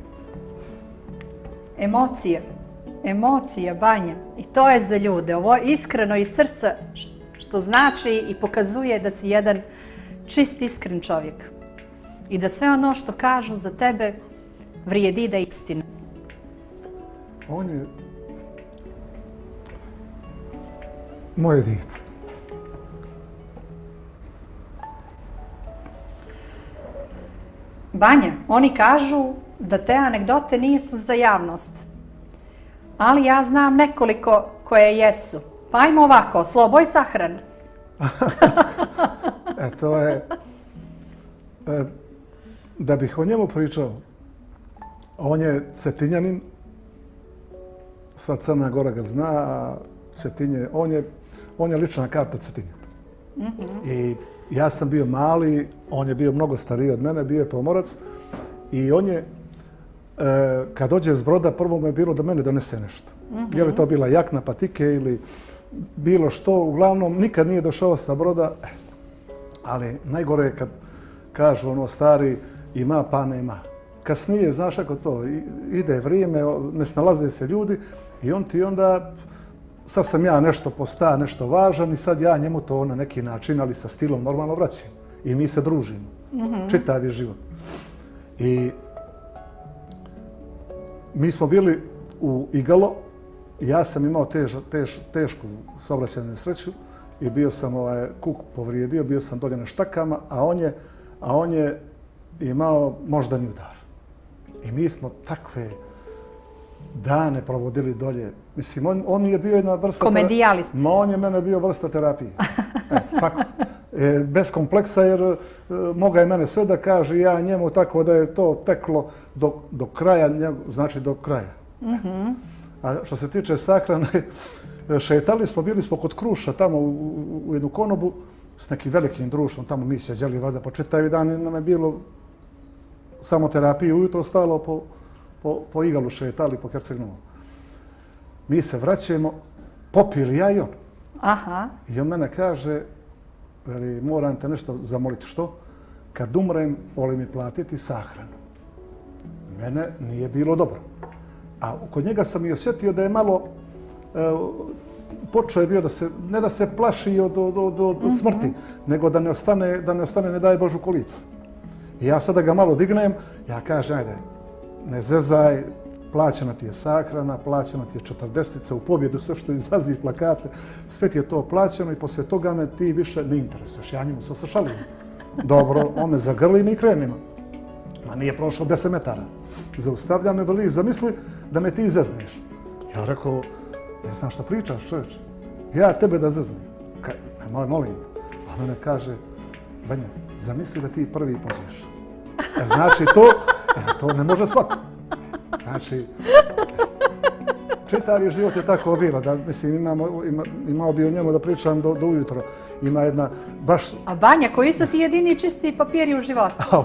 Emocije. Emocije, Banja. I to je za ljude. Ovo je iskreno iz srca, što znači i pokazuje da si jedan čist, iskren čovjek. I da sve ono što kažu za tebe vrijedi da je istina. On je moje dijete. Banja, oni kažu da te anegdote nisu za javnost. Ali ja znam nekoliko koje jesu. Pa ajmo ovako, sloboj sahran. E, to je... E, da bih o njemu pričao, on je Cetinjanin, sva Crna Gora ga zna, a Cetinje, on je, on je lična karta Cetinja. Mm-hmm. I ja sam bio mali, on je bio mnogo stariji od mene, bio je pomorac i on je, e, kad dođe s broda, prvo mu je bilo da mene donese nešto. Mm-hmm. Je li to bila jakna, patike ili bilo što, uglavnom nikad nije došao sa broda, ali najgore je kad kažu ono stari ima pa nema. Kasnije, znaš kako to, ide vrijeme, ne snalaze se ljudi i on ti onda, sad sam ja nešto posta, nešto važan i sad ja njemu to na neki način, ali sa stilom normalno vraćam. I mi se družimo. Mm-hmm. Čitav je život. I mi smo bili u Igalo, ja sam imao tež, tež, tešku saobraćajnu nesreću i bio sam ovaj, kuk povrijedio, bio sam dolje na štakama, a on je, a on je imao moždani udar. I mi smo takve dane provodili dolje. Mislim, on, on je bio jedna vrsta... Komedijalist. Ma on je mene bio vrsta terapije. E, tako. E, bez kompleksa, jer e, moga je mene sve da kaže ja njemu, tako da je to teklo do, do kraja, znači do kraja. Mm-hmm. A što se tiče sahrane, šetali smo, bili smo kod Kruša tamo u, u, u jednu konobu s nekim velikim društvom, tamo mi se želi vazda po čitavi dan, nam je bilo samo terapije, ujutro stalo po, po, po Igalu šetali, po Herceg-Novom. Mi se vraćamo, popili ja i on. Aha. I on mene kaže, veli, moram te nešto zamoliti. Što? Kad umrem, voli mi platiti sahranu. Mene nije bilo dobro. A kod njega sam i osjetio da je malo, e, počeo je bio da se, ne da se plaši od, od, od, od mm-hmm. smrti, nego da ne ostane, da ne ostane, ne daje Božu kolica. I ja sada ga malo dignem, ja kažem, ajde, ne zezaj, plaćena ti je sahrana, plaćena ti je četrdestica, u pobjedu sve što izlazi plakate, sve ti je to plaćeno i poslije toga me ti više ne interesuješ. Ja njemu se sašalim. Dobro, on me zagrli i mi krenimo. Ma nije prošlo deset metara. Zaustavlja me, veli, zamisli da me ti zezneš. Ja rekao, ne znam što pričaš, čovječ. Ja tebe da zeznem. Kaj, nemoj, molim. A mene kaže, Banja, zamisli da ti prvi pođeš. E, znači, to, e, to ne može svako. Znači, čitav je život je tako bilo, da, mislim, imamo, ima, imao bi o njemu da pričam do, do ujutro. Ima jedna, baš... A Banja, koji su ti jedini čisti papiri u životu?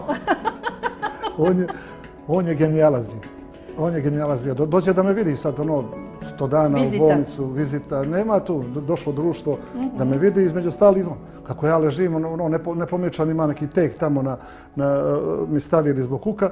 on, je, on je genijalac bio. On je genijalac bio. Do, dođe da me vidi sad, ono, sto dana vizita. U bolnicu, vizita. Nema tu, do, došlo društvo mm-hmm. da me vidi, između ostalih on. Kako ja ležim, ono, ne, ne pomječam, ima neki tek tamo na, na, mi stavili zbog kuka.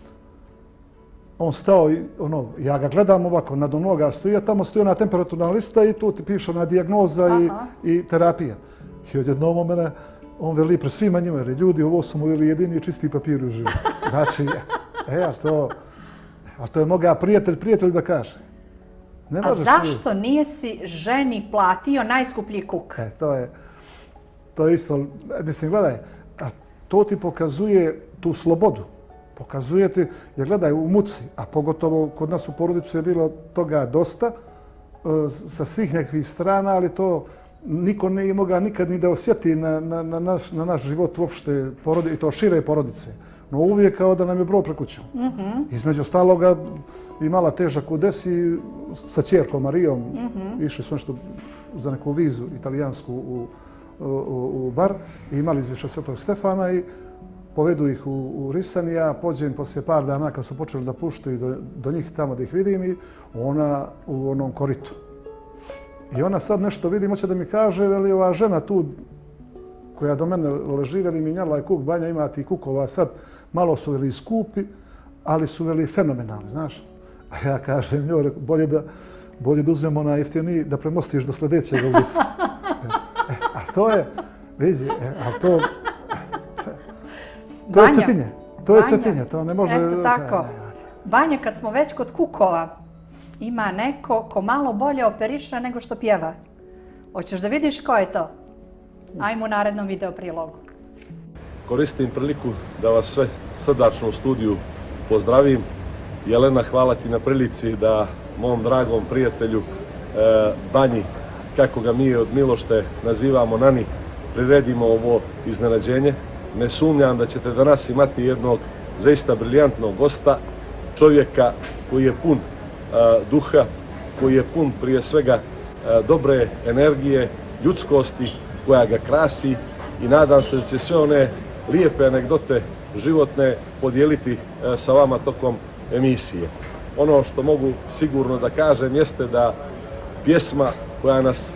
On stao i ono, ja ga gledam ovako, nad noga stoji, a tamo stoji ona temperaturna lista i tu ti piše ona dijagnoza i, i terapija. I odjednom o mene, on veli pre svima njima, jer ljudi, ovo su mu veli jedini čisti papir u životu. Znači, e, a to, a to je moga prijatelj, prijatelj da kaže. Ne a zašto li... nije si ženi platio najskuplji kuk? E, to je, to je isto, mislim, gledaj, a to ti pokazuje tu slobodu. Pokazuje ti, jer gledaj, u muci, a pogotovo kod nas u porodicu je bilo toga dosta, sa svih nekih strana, ali to niko nije mogao nikad ni da osjeti na, na, na, naš, na naš život uopšte porodice, i to šire porodice. No uvijek kao da nam je brod prekućao. Mm-hmm. Između ostaloga imala težak udes i sa ćerkom Marijom mm-hmm. išli su nešto za neku vizu italijansku u, u, u bar i imali izvješća Svetog Stefana i povedu ih u, u Risan i ja pođem poslije par dana kad su počeli da puštaju do, do njih tamo da ih vidim i ona u onom koritu. I ona sad nešto vidim, hoće da mi kaže, veli ova žena tu koja do mene leži, veli mi njala je kuk, Banja ima ti kukova sad, malo su veli skupi, ali su veli fenomenalni, znaš. A ja kažem njoj, bolje da, bolje da uzmemo na jeftiniji, da premostiš do sljedećeg lista. E, e, a to je, vidi, e, a to... To je Cetinje, to je Banja. Cetinje, to ne može... Eto tako. Banja, kad smo već kod kukova, ima neko ko malo bolje operiša nego što pjeva. Hoćeš da vidiš ko je to? Ajmo u narednom video prilogu. Koristim priliku da vas sve srdačno u studiju pozdravim. Jelena, hvala ti na prilici da mom dragom prijatelju e, Banji, kako ga mi od Milošte nazivamo Nani, priredimo ovo iznenađenje. Ne sumnjam da ćete danas imati jednog zaista briljantnog gosta, čovjeka koji je pun uh, duha, koji je pun prije svega uh, dobre energije, ljudskosti koja ga krasi i nadam se da će sve one lijepe anegdote životne podijeliti uh, sa vama tokom emisije. Ono što mogu sigurno da kažem jeste da pjesma koja nas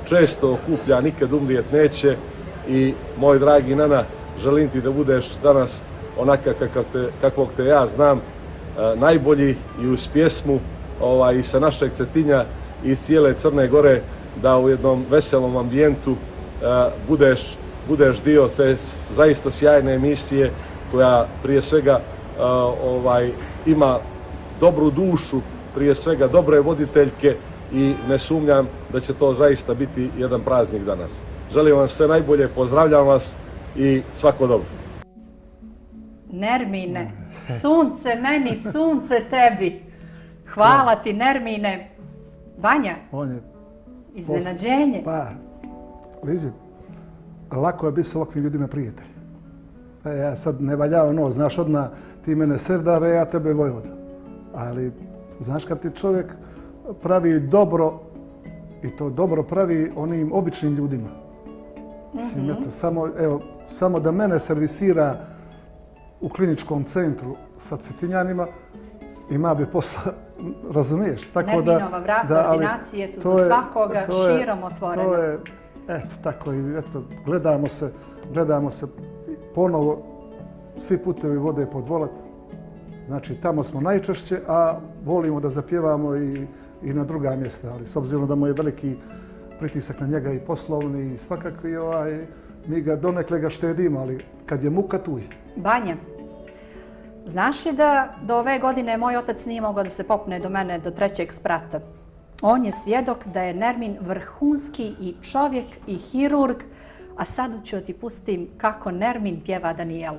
često okuplja, nikad umrijet neće. I moj dragi Nana, želim ti da budeš danas onaka kakvog te ja znam, najbolji i uz pjesmu i sa našeg Cetinja i cijele Crne Gore, da u jednom veselom ambijentu budeš, budeš dio te zaista sjajne emisije koja prije svega ovaj, ima dobru dušu, prije svega dobre voditeljke i ne sumnjam da će to zaista biti jedan praznik danas. Želim vam sve najbolje, pozdravljam vas i svako dobro. Nermine, sunce meni, sunce tebi. Hvala ti, Nermine. Banja, iznenađenje. Pa, vidi, lako je biti s ovakvim ljudima prijatelj. Ja sad ne valja ono, znaš odmah, ti mene Serdare, ja tebe Vojvoda. Ali, znaš kad ti čovjek pravi dobro, i to dobro pravi onim običnim ljudima. Mislim, eto, samo, evo, samo da mene servisira u kliničkom centru sa Cetinjanima, ima bi posla, razumiješ? Nerminova vrata ordinacije su za svakoga širom otvorene. To je, eto, tako i, eto, gledamo se, gledamo se ponovo, svi putevi vode pod volat. Znači, tamo smo najčešće, a volimo da zapjevamo i, i na druga mjesta, ali s obzirom da mu je veliki pritisak na njega i poslovni i svakakvi, ovaj, mi ga donekle ga štedimo, ali kad je muka, tu je. Banja, znaš li da do ove godine moj otac nije mogao da se popne do mene do trećeg sprata? On je svjedok da je Nermin vrhunski i čovjek i hirurg, a sad ću ti pustim kako Nermin pjeva Danijelu.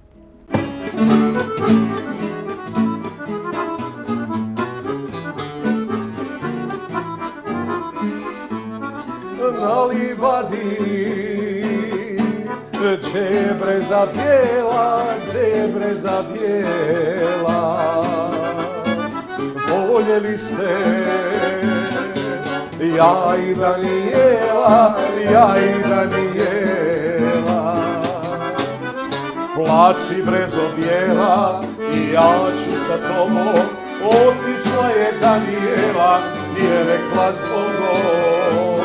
Na livadi đebreza bijela, đebreza bijela, voljeli se ja i Danijela, ja i Danijela. Plači brezo bijela i ja ću sa tobom, otišla je Danijela, nije rekla zbogom.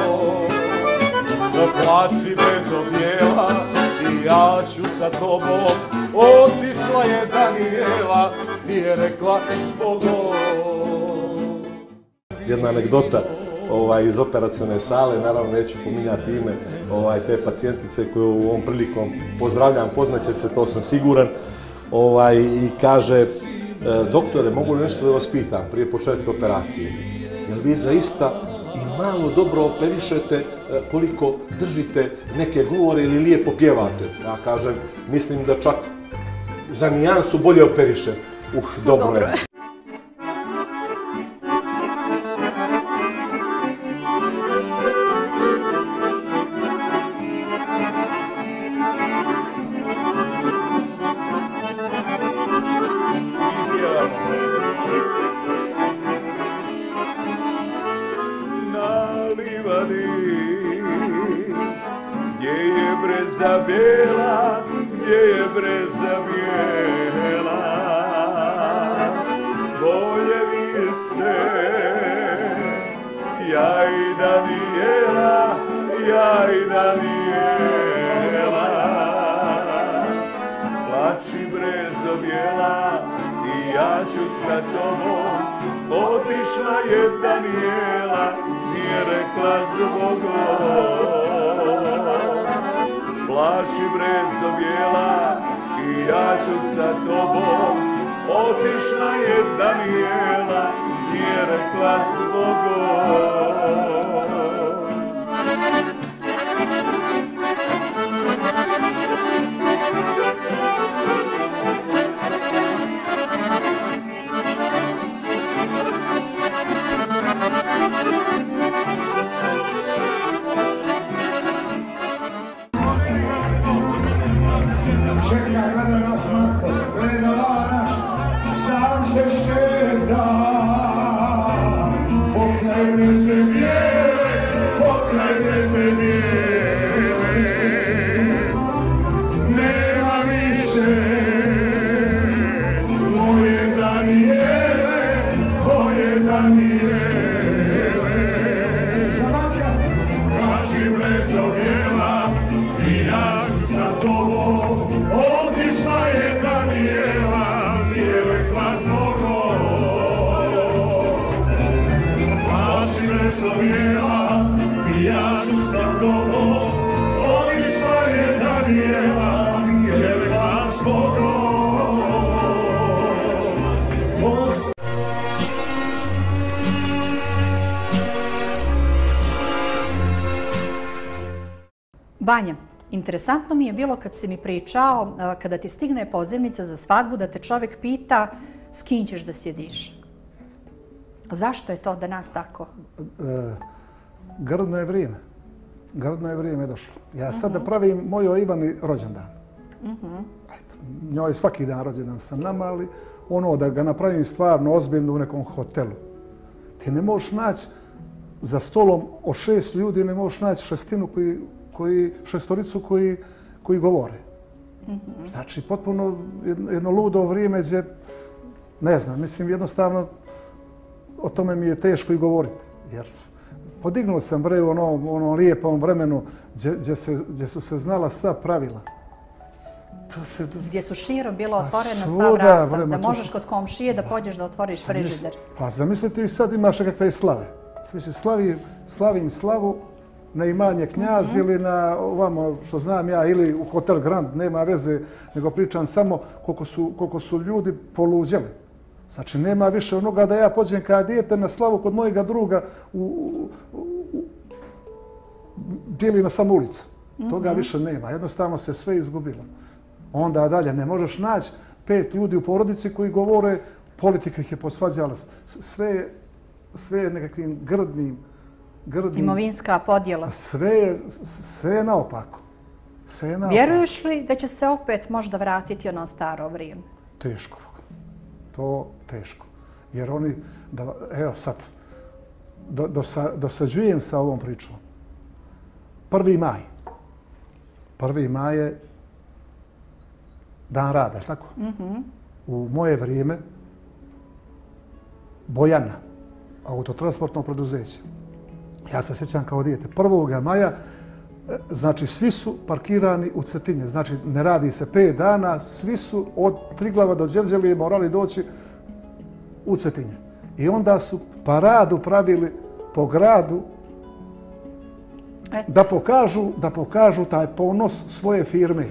Plači brezo bijela i ja ću sa tobom, otišla je Danijela, nije rekla zbogom. Jedna anegdota ovaj, iz operacione sale, naravno neću pominjati ime ovaj, te pacijentice koju u ovom prilikom pozdravljam, poznaće se, to sam siguran, ovaj, i kaže: doktore, mogu li nešto da vas pitam prije početka operacije? Jel vi zaista i malo dobro operišete koliko držite neke govore ili lijepo pjevate? Ja kažem, mislim da čak za nijansu bolje operišem. Uh, dobro je. Bijela, gdje je breza bijela, voljevi se ja i Danijela, ja i Danijela. Plači brezo bijela i ja ću sa tobom, otišla je Danijela, nije rekla zbogom. Plači brezo bijela i ja ću sa tobom, otišla je Danijela, nije rekla zbogom. Čeka, gleda nas Marko, gleda lava naš, sam se šeta. Pokraj breze bijele, pokraj breze bijele, nema više moje Danijele, moje Danijele. Žabanka, slovjela, i ja ću sa tobom, otišla je Danijela, jer vas Bogom. Banja, interesantno mi je bilo kad si mi pričao, kada ti stigne pozivnica za svadbu, da te čovjek pita s kim ćeš da sjediš. Zašto je to danas tako? E, grdno je vrijeme. Grdno je vrijeme došlo. Ja sad da pravim mojoj Ivani rođendan. Njoj svaki dan rođendan sa nama, ali ono da ga napravim stvarno ozbiljno u nekom hotelu. Ti ne možeš naći za stolom od šest ljudi, ne možeš naći šestinu koji koji, šestoricu koji, koji govore. Mm-hmm. Znači, potpuno jedno ludo vrijeme gdje, ne znam, mislim, jednostavno o tome mi je teško i govoriti. Jer podignuo sam bre u onom ono lijepom vremenu gdje, gdje, se, gdje su se znala sva pravila. To se... Gdje su širom bila otvorena sva vrata, vrema, da možeš kod komšije da pođeš da otvoriš frižider. Pa zamislite i sad imaš nekakve slave. Mislim, slavi, slavim slavu na imanje Knjaz mm-hmm. ili na ovamo što znam ja, ili u Hotel Grand, nema veze, nego pričam samo koliko su, koliko su ljudi poluđeli. Znači, nema više onoga da ja pođem kada dijete na slavu kod mojega druga u, u, u, dijeli na samu ulicu. Mm-hmm. Toga više nema. Jednostavno se sve izgubilo. Onda dalje ne možeš naći pet ljudi u porodici koji govore, politika ih je posvađala. Sve, sve je nekakvim grdnim Grdnim. Imovinska podjela. Sve je, sve je naopako. Sve je naopako. Vjeruješ li da će se opet možda vratiti ono staro vrijeme? Teško. To teško. Jer oni, da, evo sad, do, dosa, dosađujem sa ovom pričom. Prvi maj. Prvi maj je dan rada, tako? Mm-hmm. U moje vrijeme Bojana, autotransportno preduzeće. Ja se sjećam kao dijete. Prvoga maja, znači svi su parkirani u Cetinje. Znači ne radi se pet dana, svi su od Triglava do Đerđelije morali doći u Cetinje. I onda su paradu pravili po gradu da pokažu, da pokažu taj ponos svoje firme.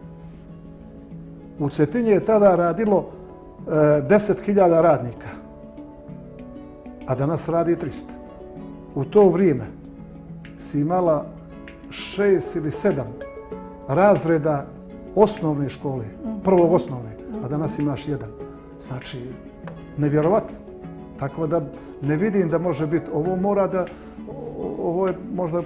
U Cetinje je tada radilo e, deset hiljada radnika, a danas radi trista. U to vrijeme si imala šest ili sedam razreda osnovne škole, prvog osnovne, a danas imaš jedan. Znači, nevjerovatno. Tako da ne vidim da može biti, ovo mora da, ovo je možda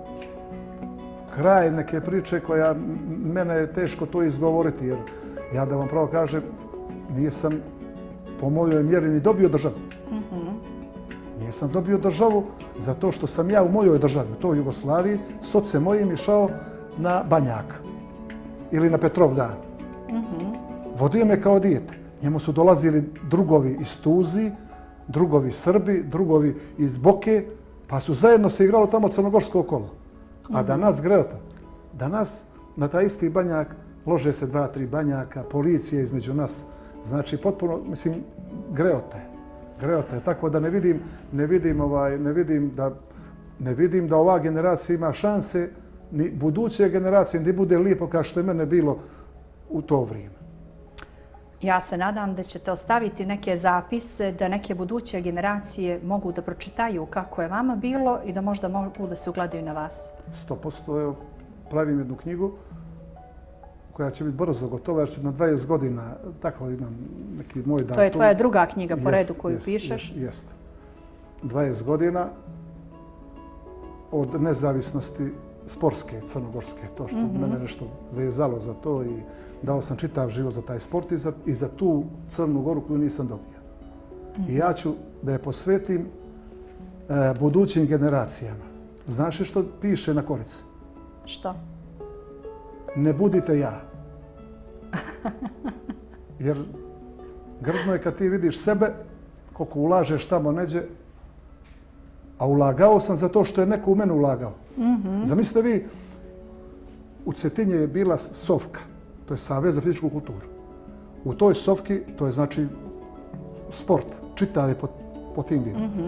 kraj neke priče koja mene je teško to izgovoriti, jer ja da vam pravo kažem, nisam po mojoj mjeri ni dobio državu. Nisam dobio državu zato što sam ja u mojoj državi, u toj Jugoslaviji, s ocem mojim išao na Banjak ili na Petrov dan. Mm-hmm. Vodio me kao dijete. Njemu su dolazili drugovi iz Tuzi, drugovi Srbi, drugovi iz Boke, pa su zajedno se igralo tamo crnogorsko kolo. Mm-hmm. A danas greota. Danas na taj isti Banjak lože se dva, tri Banjaka, policije između nas. Znači, potpuno, mislim, greota je. Greota je, tako da ne vidim, ne vidim, ovaj, ne vidim da, ne vidim da ova generacija ima šanse, ni buduće generacije, da bude lijepo kao što je mene bilo u to vrijeme. Ja se nadam da ćete ostaviti neke zapise, da neke buduće generacije mogu da pročitaju kako je vama bilo i da možda mogu da se ugledaju na vas. sto posto pravim jednu knjigu koja će biti brzo gotova, jer ću na dvadeset godina, tako imam neki moj datum. To je tvoja druga knjiga po redu koju jest, pišeš? Jest, jest. dvadeset godina od nezavisnosti sportske, crnogorske, to što mm-hmm. mene nešto vezalo za to i dao sam čitav život za taj sport i za, i za tu Crnu Goru koju nisam dobio. Mm-hmm. I ja ću da je posvetim e, budućim generacijama. Znaš li što piše na korici? Što? Ne budite ja. Jer grdno je kad ti vidiš sebe, koliko ulažeš tamo neđe, a ulagao sam za to što je neko u mene ulagao. Mm-hmm. Zamislite vi, u Cetinje je bila Sofka, to je Savez za fizičku kulturu. U toj Sofki, to je znači sport, čitav je po, po tim bio. Mm-hmm.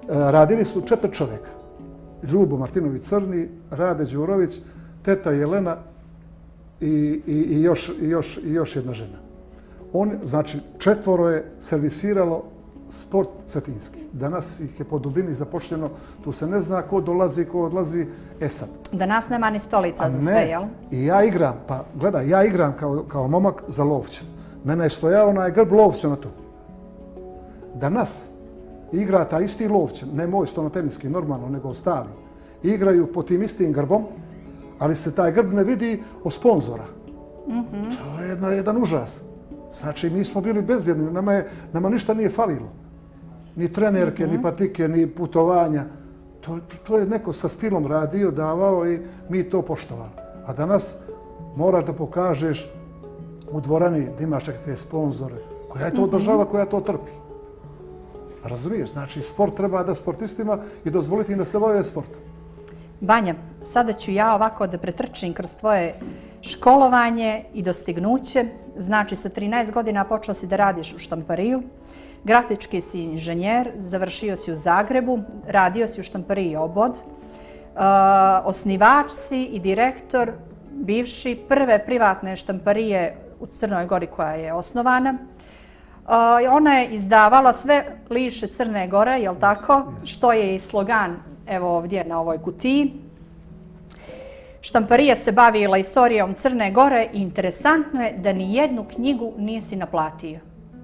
radili su četiri čovjeka. Ljubo Martinović Crni, Rade Đurović, teta Jelena i, i, i, još, i, još, i još jedna žena. On, znači, četvoro je servisiralo sport cetinski. Danas ih je po dubini zapošljeno, tu se ne zna ko dolazi, ko odlazi. E sad. Danas nema ni stolica za sve, jel? I ja igram, pa gledaj, ja igram kao, kao momak za Lovćan. Mene je stojao onaj grb Lovćana tu. Danas igra ta isti Lovćan, ne moj stonoteniski normalno, nego ostali. Igraju po tim istim grbom, ali se taj grb ne vidi od sponzora. Mm-hmm. To je jedna, jedan užas. Znači, mi smo bili bezbjedni, nama, je, nama ništa nije falilo. Ni trenerke, mm-hmm. ni patike, ni putovanja. To, to je neko sa stilom radio, davao i mi to poštovali. A danas moraš da pokažeš u dvorani da imaš nekakve sponzore. Koja je to država, koja to trpi. Razumiješ? Znači, sport treba da sportistima i dozvoliti im da se bave sportom. Banja, sada ću ja ovako da pretrčim kroz tvoje školovanje i dostignuće. Znači, sa trinaest godina počeo si da radiš u štampariju. Grafički si inženjer, završio si u Zagrebu, radio si u štampariji Obod. Uh, osnivač si i direktor bivši prve privatne štamparije u Crnoj Gori koja je osnovana. Uh, ona je izdavala sve liše Crne Gore, jel tako? Što je i slogan evo ovdje na ovoj kutiji. Štamparija se bavila istorijom Crne Gore i interesantno je da ni jednu knjigu nisi naplatio.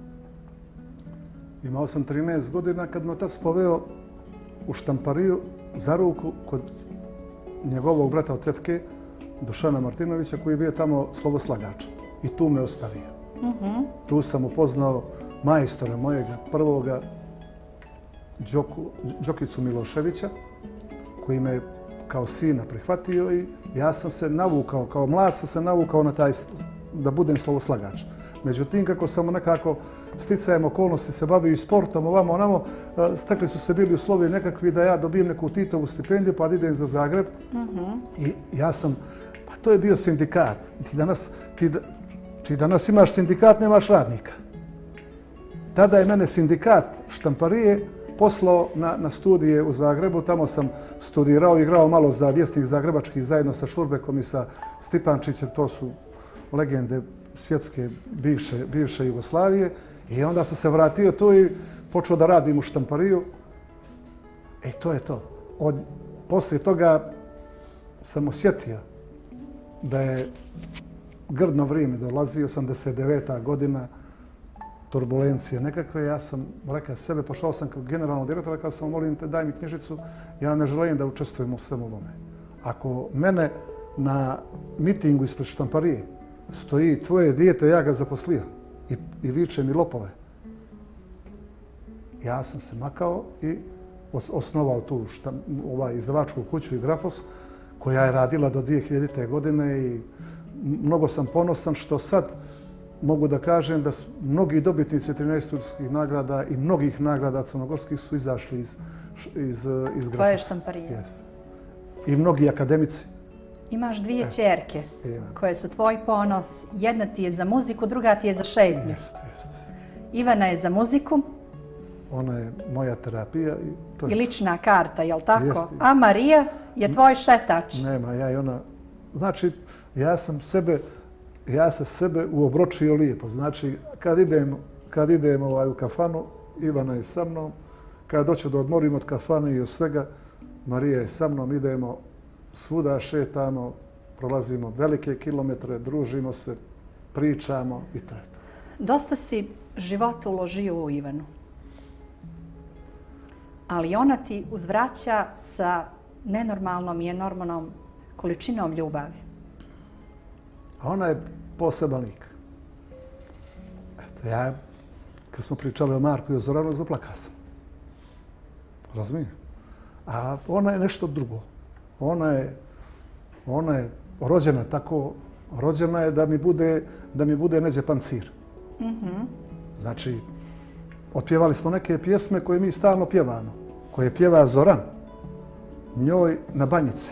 Imao sam trinaest godina kad me otac poveo u štampariju za ruku kod njegovog brata od tetke, Dušana Martinovića, koji je bio tamo slovoslagač. I tu me ostavio. Mm-hmm. Tu sam upoznao majstora mojega prvoga, Đoku, Đokicu Miloševića, koji me kao sina prihvatio i ja sam se navukao, kao mlad sam se navukao na taj, da budem slovoslagač. Međutim, kako sam nekako sticajem okolnosti se bavio i sportom, ovamo, onamo, stekli su se bili uslovi nekakvi da ja dobijem neku Titovu stipendiju pa da idem za Zagreb. Mm-hmm. I ja sam, pa to je bio sindikat. Ti danas, ti, ti danas imaš sindikat, nemaš radnika. Tada je mene sindikat štamparije poslao na, na studije u Zagrebu. Tamo sam studirao, igrao malo za Vjesnik Zagrebački zajedno sa Šurbekom i sa Stipančićem. To su legende svjetske bivše, bivše Jugoslavije. I onda sam se vratio tu i počeo da radim u štampariju. E, to je to. Od, poslije toga sam osjetio da je grdno vrijeme dolazi, osamdeset deveta godina, turbulencije nekakve. Ja sam rekao sebe, pošao sam kao generalnog direktora, kada sam molim te daj mi knjižicu, ja ne želim da učestvujem u svemu ovome. Ako mene na mitingu ispred štamparije stoji tvoje dijete, ja ga zaposlio i, i viče mi lopove. Ja sam se makao i osnovao tu štam, ovaj izdavačku kuću i Grafos, koja je radila do dvije hiljadite. godine i mnogo sam ponosan što sad mogu da kažem da su mnogi dobitnici trinaestih nagrada i mnogih nagrada crnogorskih su izašli iz, iz, iz Grafosa. Tvoje štamparije. Jeste. I mnogi akademici. Imaš dvije ćerke koje su tvoj ponos. Jedna ti je za muziku, druga ti je za šetnju. Jeste, jeste. Ivana je za muziku. Ona je moja terapija. I, to je... I lična karta, jel tako? Jeste, jeste. A Marija je tvoj šetač. Nema, ja i ona... Znači, ja sam sebe, ja se sebe uobročio lijepo. Znači, kad idem, kad idem ovaj, u kafanu, Ivana je sa mnom. Kad doću da odmorim od kafane i od svega, Marija je sa mnom, idemo svuda, šetamo, prolazimo velike kilometre, družimo se, pričamo i to je to. Dosta si života uložio u Ivanu. Ali ona ti uzvraća sa nenormalnom i enormnom količinom ljubavi. A ona je poseban lik. Eto, ja, kad smo pričali o Marku i o Zoranu, zaplakao sam. Razumijem? A ona je nešto drugo. Ona je, ona je rođena tako, rođena je da mi bude, da mi bude Neđe Pancir. Mm-hmm. Znači, otpjevali smo neke pjesme koje mi stalno pjevamo, koje pjeva Zoran, njoj na banjice.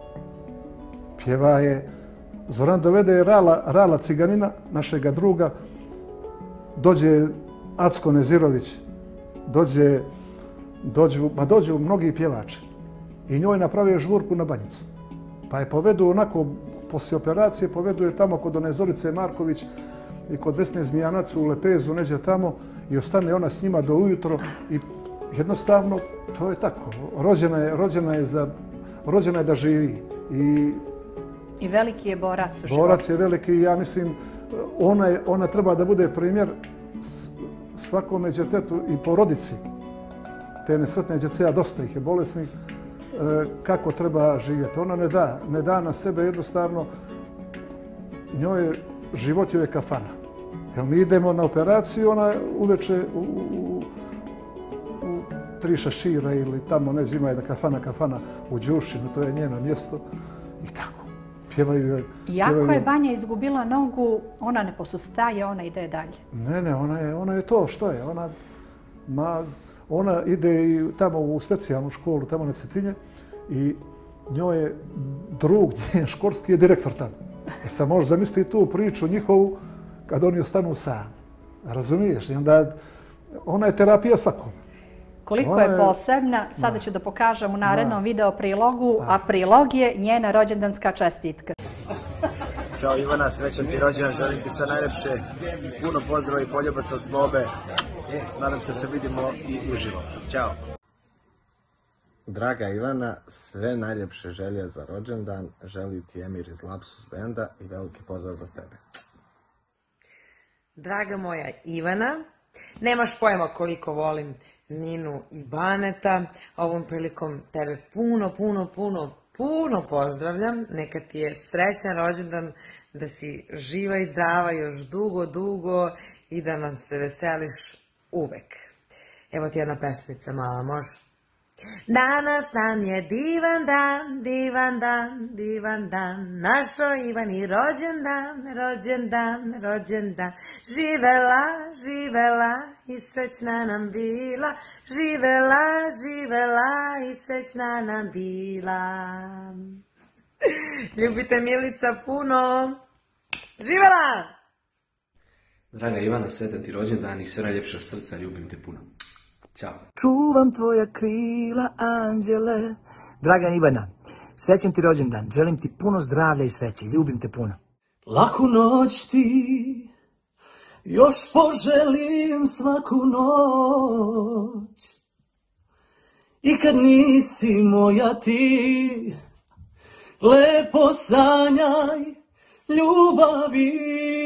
Pjeva je, Zoran dovede Rala, Rala Ciganina, našega druga, dođe Acko Nezirović, dođe dođu, ma dođu mnogi pjevači i njoj naprave žurku na banjicu. Pa je povedu onako, poslije operacije, povedu je tamo kod one Zorice Marković i kod Vesne Zmijanac u Lepezu, neđe tamo i ostane ona s njima do ujutro i jednostavno to je tako. Rođena je, rođena je, za, rođena je da živi. I, I veliki je borac u životu. Borac je veliki i ja mislim ona, je, ona treba da bude primjer svakome djetetu i porodici. Te nesretne djece, a dosta ih je bolesnih, kako treba živjeti. Ona ne da, ne da na sebe jednostavno, njoj je, život joj je kafana. Jer mi idemo na operaciju, ona uveče u, u, u tri šešira ili tamo ne zima jedna kafana, kafana u Đušinu, to je njeno mjesto i tako. Pjevaju joj. Iako je Banja izgubila nogu, ona ne posustaje, ona ide dalje. Ne, ne, ona je, ona je to što je. Ona, ma, ona ide i tamo u specijalnu školu, tamo na Cetinje i njoj je drug, njen školski je direktor tamo. E sad možeš zamisliti tu priču njihovu kad oni ostanu sami. Razumiješ? I onda ona je terapija svakom. Koliko ona je posebna, sada da. ću da pokažem u narednom da. video prilogu, da. a prilog je njena rođendanska čestitka. Ćao Ivana, srećan ti rođendan, želim ti sve najljepše, puno pozdrava i poljubaca od Slobe. Nadam se da se vidimo i uživo. Ćao. Draga Ivana, sve najljepše želje za rođendan, želi ti Emir iz Lapsus benda i veliki pozdrav za tebe. Draga moja Ivana, nemaš pojma koliko volim Ninu i Baneta. Ovom prilikom tebe puno, puno, puno, puno pozdravljam. Neka ti je srećan rođendan, da si živa i zdrava još dugo, dugo i da nam se veseliš uvek. Evo ti jedna pesmica mala, može? Danas nam je divan dan, divan dan, divan dan, našoj Ivani rođendan, rođendan, rođendan. Živela, živela i srećna nam bila, živela, živela i srećna nam bila. Ljubite Milica puno. Živela! Draga Ivana, sretan ti rođendan i sve najljepše od srca, ljubim te puno. Ćao. Čuvam tvoja krila, anđele. Draga Ivana, srećan ti rođendan, želim ti puno zdravlja i sreće, ljubim te puno. Laku noć ti, još poželim svaku noć. I kad nisi moja ti, lepo sanjaj ljubavi.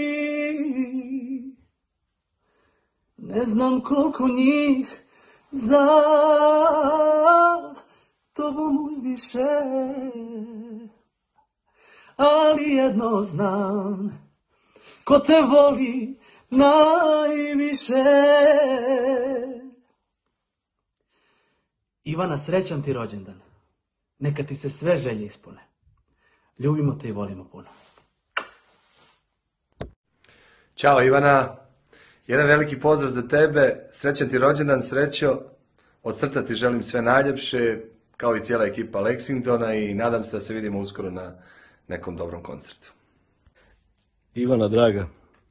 Ne znam koliko njih za tobom uzdiše, ali jedno znam, ko te voli najviše. Ivana, srećan ti rođendan. Neka ti se sve želje ispune. Ljubimo te i volimo puno. Ćao Ivana, jedan veliki pozdrav za tebe, srećan ti rođendan, Srećo, od srca ti želim sve najljepše, kao i cijela ekipa Lexingtona i nadam se da se vidimo uskoro na nekom dobrom koncertu. Ivana, draga,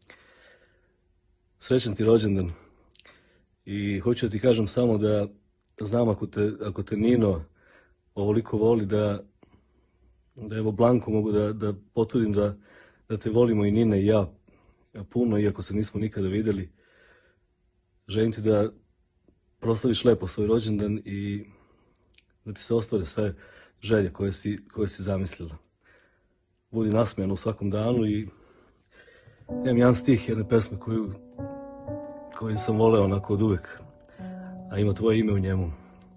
srećan ti rođendan i hoću da ti kažem samo da znam ako te, ako te Nino ovoliko voli, da, da evo Blanko mogu da, da potvrdim da, da te volimo i Nina i ja puno, iako se nismo nikada vidjeli. Želim ti da proslaviš lepo svoj rođendan i da ti se ostvare sve želje koje si, koje si zamislila. Budi nasmijan u svakom danu i imam jedan stih jedne pesme koju, koju sam voleo onako od uvek, a ima tvoje ime u njemu.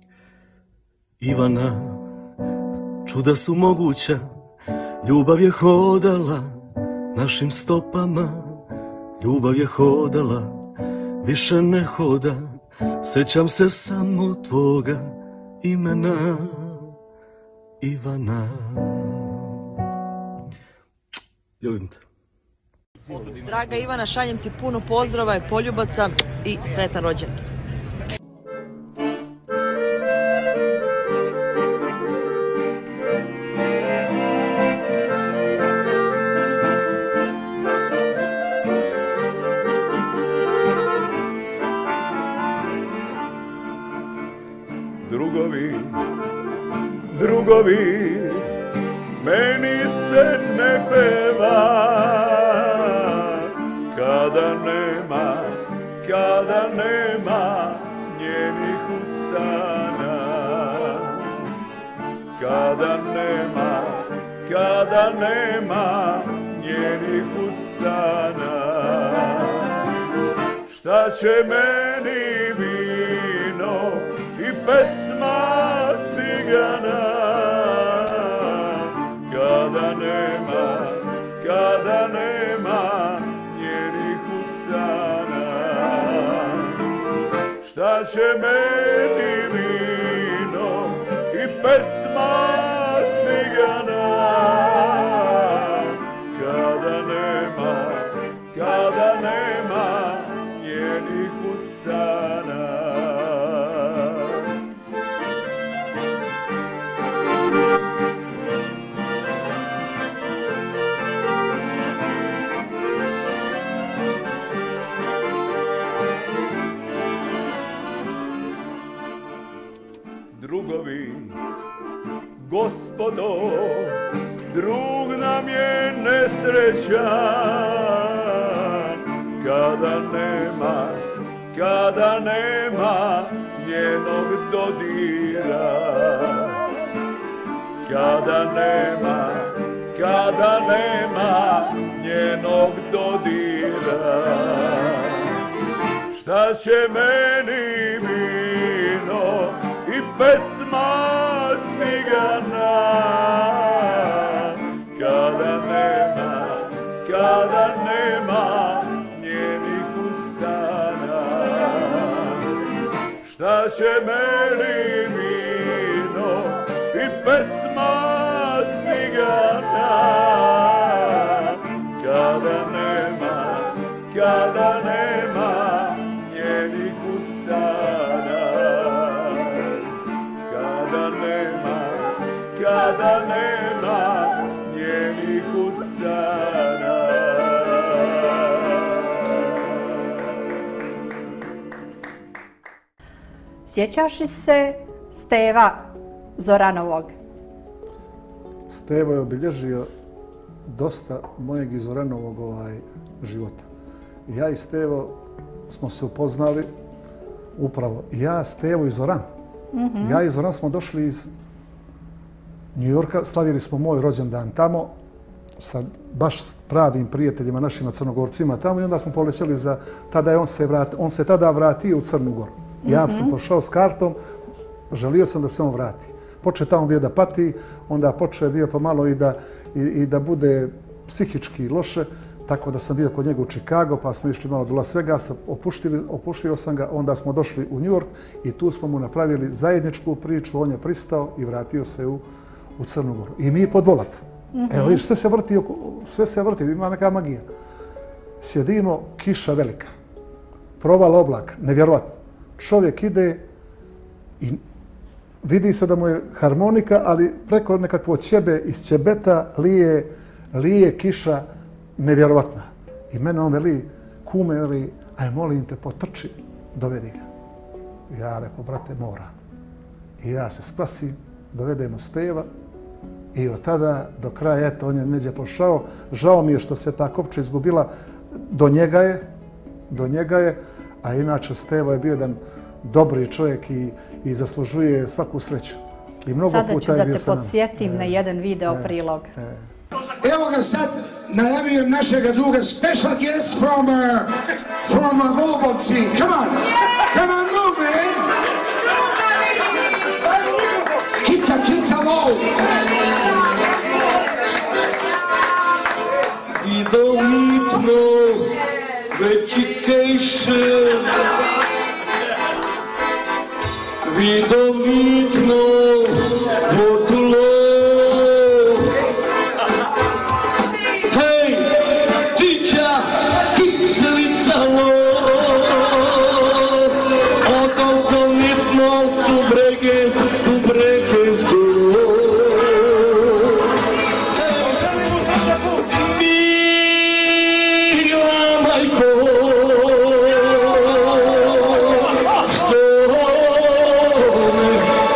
Ivana, čuda su moguća, ljubav je hodala našim stopama, ljubav je hodala, više ne hoda, sećam se samo tvoga imena, Ivana. Ljubim te. Draga Ivana, šaljem ti puno pozdrava i poljubaca i sretan rođendan. drugovi, drugovi, meni se ne peva kada nema, kada nema njenih usana. Kada nema, kada nema njenih usana. Šta će meni vino i pesma cigana, kada nema, kada nema njenih usana. Šta će meni vino i pesma cigana, kada nema, kada nema njenih usana. Drugovi, gospodo, drug nam je nesrećan, kada nema, kada nema njenog dodira. Kada nema, kada nema njenog dodira. Šta će meni vino i pesma cigana, kada nema, kada nema njenih usana. Šta će meni vino i pesma cigana, kada nema, kada nema njenih usana. Kada nema, kada nema njenih usana. Sjećaš li se Steva Zoranovog? Stevo je obilježio dosta mojeg i Zoranovog ovaj, života. Ja i Stevo smo se upoznali upravo. Ja, Stevo i Zoran. Mm-hmm. Ja i Zoran smo došli iz Njujorka, slavili smo moj rođendan tamo sa baš pravim prijateljima, našima Crnogorcima tamo i onda smo polećeli za, tada je on se, vrat, on se tada vratio u Crnu Goru. Ja mm-hmm. sam pošao s kartom, želio sam da se on vrati. Počeo tamo bio da pati, onda počeo bio pomalo i da, i, i da bude psihički loše, tako da sam bio kod njega u Chicago, pa smo išli malo do Las Vegasa, opuštili, opuštio sam ga, onda smo došli u New York i tu smo mu napravili zajedničku priču, on je pristao i vratio se u, u Crnu Goru. I mi podvolat. Mm-hmm. Evo vidiš, sve se vrti, sve se vrti, ima neka magija. Sjedimo, kiša velika, proval oblak, nevjerovatno. Čovjek ide i vidi se da mu je harmonika, ali preko nekakvo ćebe iz ćebeta lije, lije kiša nevjerovatna. I mene on veli, kume, veli, aj molim te, potrči, dovedi ga. Ja rekao, brate, mora. I ja se spasim, dovedemo Steva i od tada do kraja, eto, on je neđe pošao. Žao mi je što se ta kopča izgubila. Do njega je, do njega je, a inače Stevo je bio jedan dobri čovjek i, i zaslužuje svaku sreću. I mnogo Sada puta ću da je bio te sa nama. podsjetim E, na jedan video e, prilog. E. Evo ga sad, najavljujem našega druga, special guest from, uh, from uh, Volbovci. Come on, come on, move, man. Kita, kita, low. Vidovitno, večitkejše, vidovitno, votulo. Hej, tiča, kiselicalo, odolkovitno, tu brege, tu brege zdoro. Mila majko, što me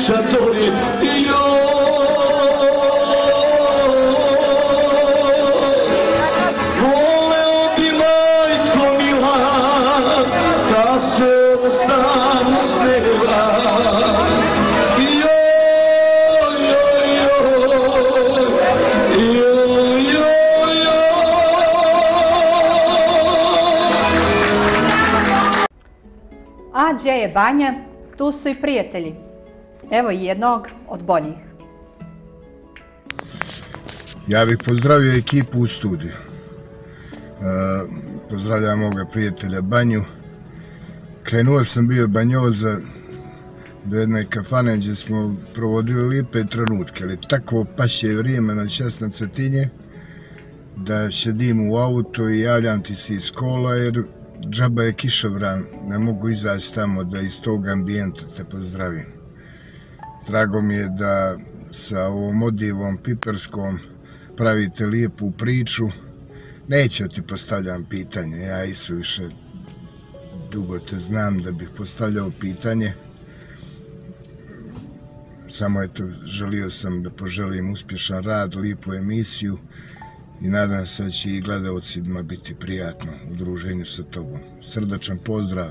šatori, joj. Voleo bi majko mila, da se sam sneva. Joj, joj, joj, joj, joj, joj. A gdje je Banja, tu su i prijatelji. Evo i jednog od boljih. Ja bih pozdravio ekipu u studiju. Pozdravljam moga prijatelja Banju. Krenuo sam bio banjoza do jedne kafane gdje smo provodili lipe trenutke, ali takvo paše vrijeme na čas na Cetinje da šedim u auto i javljam ti se iz kola jer džaba je kišobran, ne mogu izaći tamo da iz tog ambijenta te pozdravim. Drago mi je da sa ovom odivom piperskom pravite lijepu priču. Neće ti postavljam pitanje, ja i suviše dugo te znam da bih postavljao pitanje. Samo eto, želio sam da poželim uspješan rad, lijepu emisiju i nadam se da će i gledalcima biti prijatno u druženju sa tobom. Srdačan pozdrav.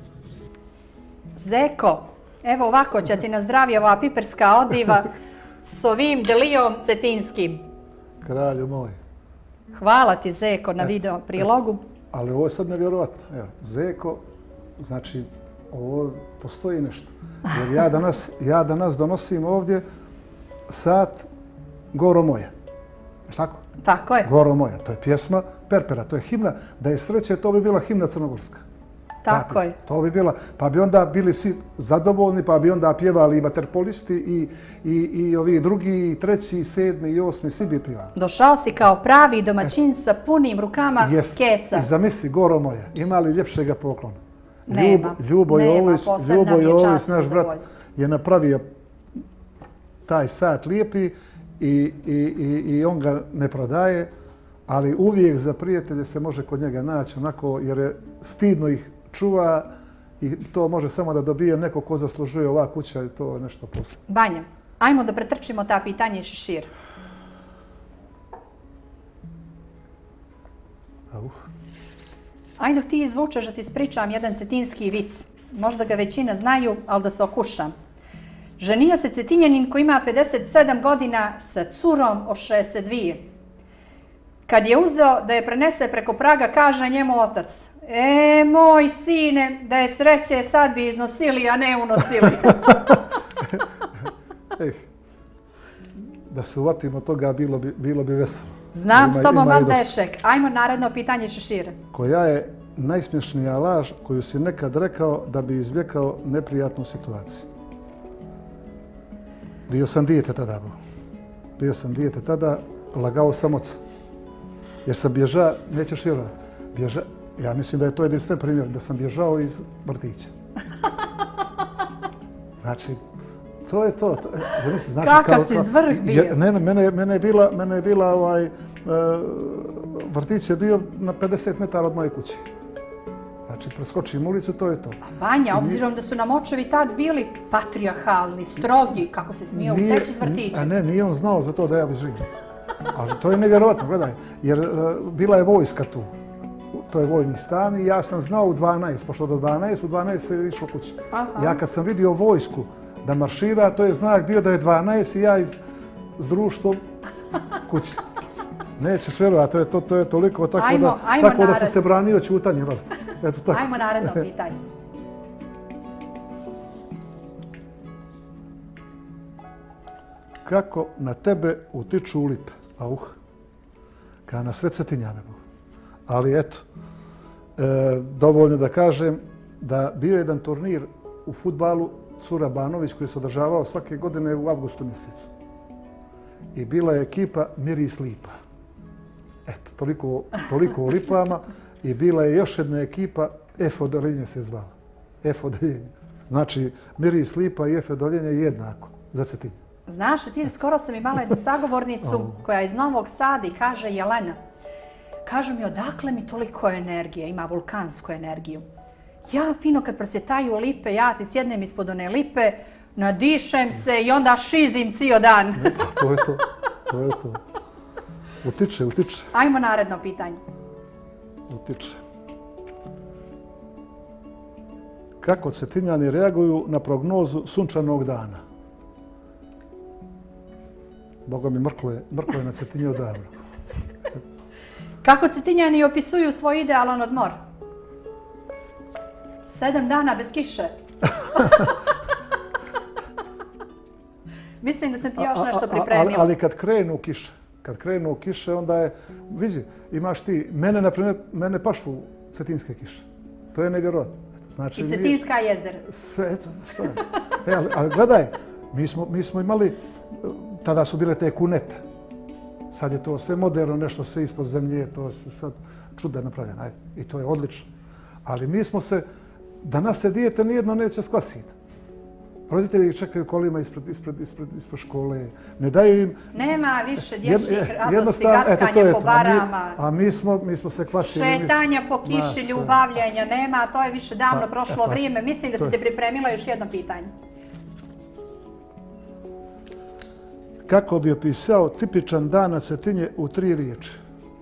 Zeko, evo ovako će ti na zdravlje ova piperska odiva s ovim delijom cetinskim. Kralju moj. Hvala ti Zeko na video prilogu. Ali ovo je sad nevjerovatno. Evo, Zeko, znači, ovo postoji nešto. Jer ja danas, ja danas donosim ovdje sat Goro moja. Je tako? Tako je. Goro moja. To je pjesma Perpera, to je himna. Da je sreće, to bi bila himna crnogorska. Tako je. To bi bila, pa bi onda bili svi zadovoljni, pa bi onda pjevali i vaterpolisti i, i, i ovi drugi, i treći, i sedmi, i osmi, svi bi pjevali. Došao si kao pravi domaćin sa punim rukama Jest. kesa. I zamisli, Goro moja, ima li ljepšega poklona? Nema, Ljubo nema, Jović, posebna Ljubo mi je Jović, čast i naš brat, zadovoljstvo. je napravio taj sat lijepi i, i, i, i on ga ne prodaje, ali uvijek za prijatelje se može kod njega naći onako, jer je stidno ih čuva i to može samo da dobije neko ko zaslužuje ova kuća i to je nešto posebno. Banja, ajmo da pretrčimo ta pitanja i šešir. Uh. Ajde ti izvučeš da ti ispričam jedan cetinski vic. Možda ga većina znaju, ali da se okušam. Ženio se Cetinjanin koji ima pedeset sedam godina sa curom od šezdeset dvije. Kad je uzeo da je prenese preko praga, kaže njemu otac: E, moj sine, da je sreće sad bi iznosili, a ne unosili. eh, da se uvatimo toga, bilo bi, bilo bi veselo. Znam, s tobom vas dosta. dešek. Ajmo naredno pitanje šešira. Koja je najsmješnija laž koju si nekad rekao da bi izbjegao neprijatnu situaciju? Bio sam dijete tada. Bio sam dijete tada, lagao sam oca. Jer sam bježao, nećeš vjerovati, bježao, ja mislim da je to jedinstven primjer, da sam bježao iz vrtića. Znači, to je to. to zamisli, znači, Kakav kao, si kao, zvrh bio. Je, ne, mene, mene je bila, mene je bila ovaj, uh, vrtić je bio na pedeset metara od moje kuće. Znači, preskočim ulicu, to je to. A Banja, obzirom da su nam očevi tad bili patrijarhalni, strogi, kako se smio uteći iz vrtića. A ne, nije on znao za to da ja živim. Ali to je nevjerovatno, gledaj, jer uh, bila je vojska tu. To je vojni stan i ja sam znao u dvanaest, pošto do dvanaest, u dvanaest se išlo kući. Aha. Ja kad sam vidio vojsku da maršira, to je znak bio da je dvanaest i ja iz, s društvom kući. Nećeš vjerovati, to je, to, to je toliko tako, Ajmo, da, ajmo tako da sam nared. se branio ćutanjem. Eto tako. Ajmo naredno pitanje. Kako na tebe utiču lipe? Auh, kao na sve Cetinjane. Ali eto, e, dovoljno da kažem da bio jedan turnir u fudbalu Cura Banović koji se održavao svake godine u avgustu mjesecu. I bila je ekipa Miris Lipa. Eto, toliko, toliko o lipama. I bila je još jedna ekipa, F odeljenje se zvala. F odeljenje. Znači, Miris Lipa i F odeljenje jednako za Cetinje. Znaš, ti skoro sam imala jednu sagovornicu koja je iz Novog Sada i kaže Jelena. Kažu mi, odakle mi toliko energije, ima vulkansku energiju. Ja fino kad procvjetaju lipe, ja ti sjednem ispod one lipe, Nadišem se i onda šizim cijel dan. To je to, to je to. Utiče, utiče. Ajmo naredno pitanje. Utiče. Kako Cetinjani reaguju na prognozu sunčanog dana? Boga mi mrklo je, mrklo je na Cetinju odavno. Kako Cetinjani opisuju svoj idealan odmor? Sedam dana bez kiše. Mislim da sam ti još nešto pripremila. Ali kad krenu kiše, kad krenu kiše, onda je, vidi, imaš ti, mene, na primjer, mene pašu cetinske kiše. To je nevjerojatno. Znači, I Cetinska jezera. Sve, eto, sve. E, ali, ali gledaj, mi smo, mi smo imali, tada su bile te kunete. Sad je to sve moderno, nešto sve ispod zemlje, to je sad čudo napravljeno. Ajde, i to je odlično. Ali mi smo se, da nas se dijete nijedno neće skvasiti. Roditelji čekaju kolima ispred, ispred, ispred, ispred škole, ne daju im... Nema više dječjih Jed, radosti, gackanja po barama. A mi, a mi, smo, mi smo se kvasili. Šetanja po kiši, Ma, ljubavljenja, nema, to je više davno pa, prošlo pa, vrijeme. Mislim da si te pripremila još jedno pitanje. Kako bi opisao tipičan dan na Cetinje u tri riječi?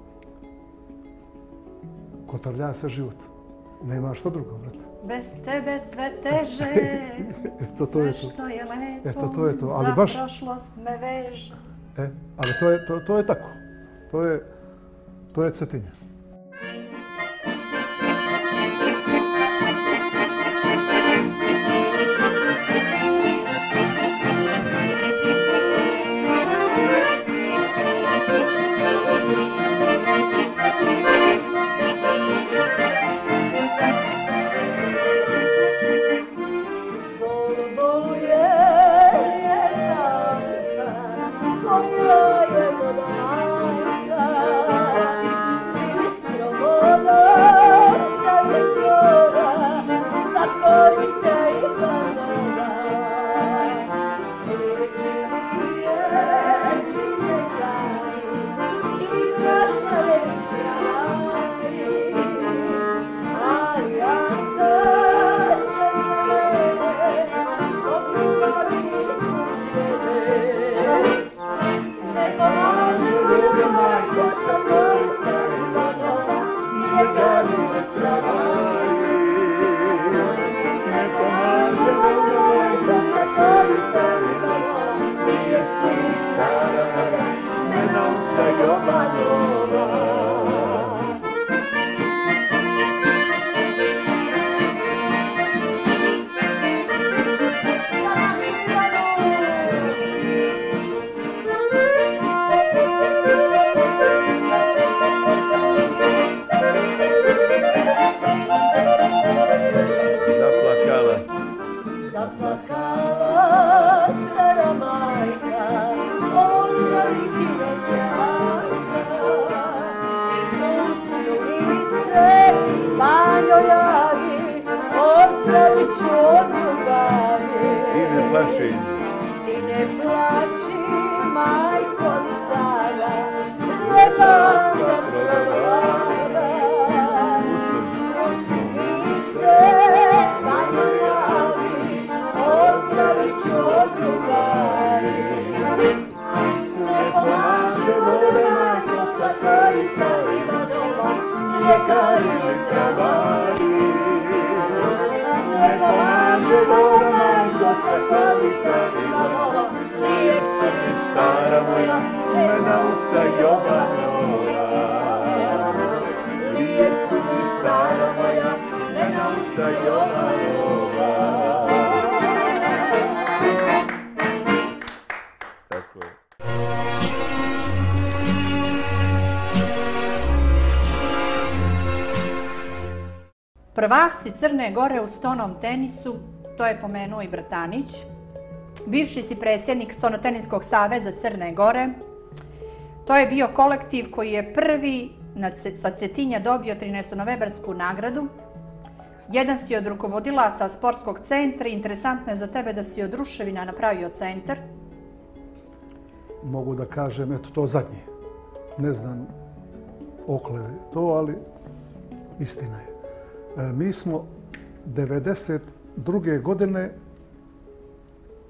Kotarlja se život. Nema što drugo, brate. Bez tebe sve teže, to, to je sve to. što je lepo, Eto, to je to. Ali za baš, prošlost me veže. E, ali to je, to, to je tako. To je, to je Cetinje. Prvakci Crne Gore u stonom tenisu, to je pomenuo i Bratanić. Bivši si predsjednik Stonoteniskog saveza Crne Gore. To je bio kolektiv koji je prvi sa Cetinja dobio trinaestonovembarsku nagradu. Jedan si od rukovodilaca sportskog centra. Interesantno je za tebe da si od ruševina napravio centar. Mogu da kažem, eto to zadnje. Ne znam okleve to, ali istina je. E, mi smo devedeset druge godine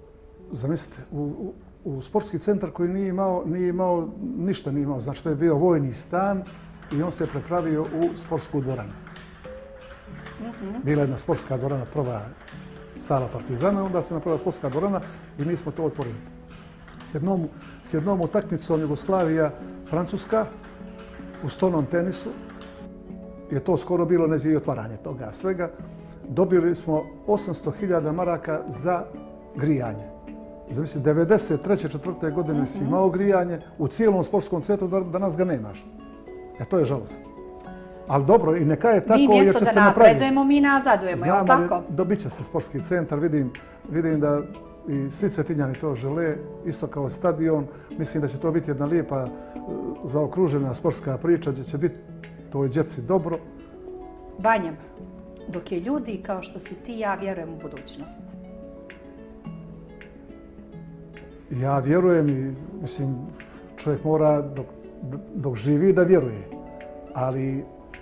zamislite, u, u, u sportski centar koji nije imao, nije imao, ništa nije imao, znači to je bio vojni stan i on se prepravio u sportsku dvoranu. Mm-hmm. Bila je jedna sportska dvorana, prva sala Partizana, onda se napravila sportska dvorana i mi smo to otvorili. S jednom, s jednom utakmicom Jugoslavija, Francuska, u stonom tenisu, je to skoro bilo neđe i otvaranje toga svega. Dobili smo osamsto hiljada maraka za grijanje. Zamisli, devedeset treće četvrte godine si imao grijanje u cijelom sportskom centru, da danas ga nemaš. E to je žalost. Ali dobro, i neka je tako, jer će se napraviti. Mi mjesto da napredujemo, mi nazadujemo, je li tako? Znam, dobit će se sportski centar, vidim, vidim da i svi Cetinjani to žele, isto kao stadion. Mislim da će to biti jedna lijepa zaokružena sportska priča, gdje će biti toj djeci dobro. Banja, dok je ljudi kao što si ti, ja vjerujem u budućnost. Ja vjerujem i, mislim, čovjek mora dok, dok živi da vjeruje. Ali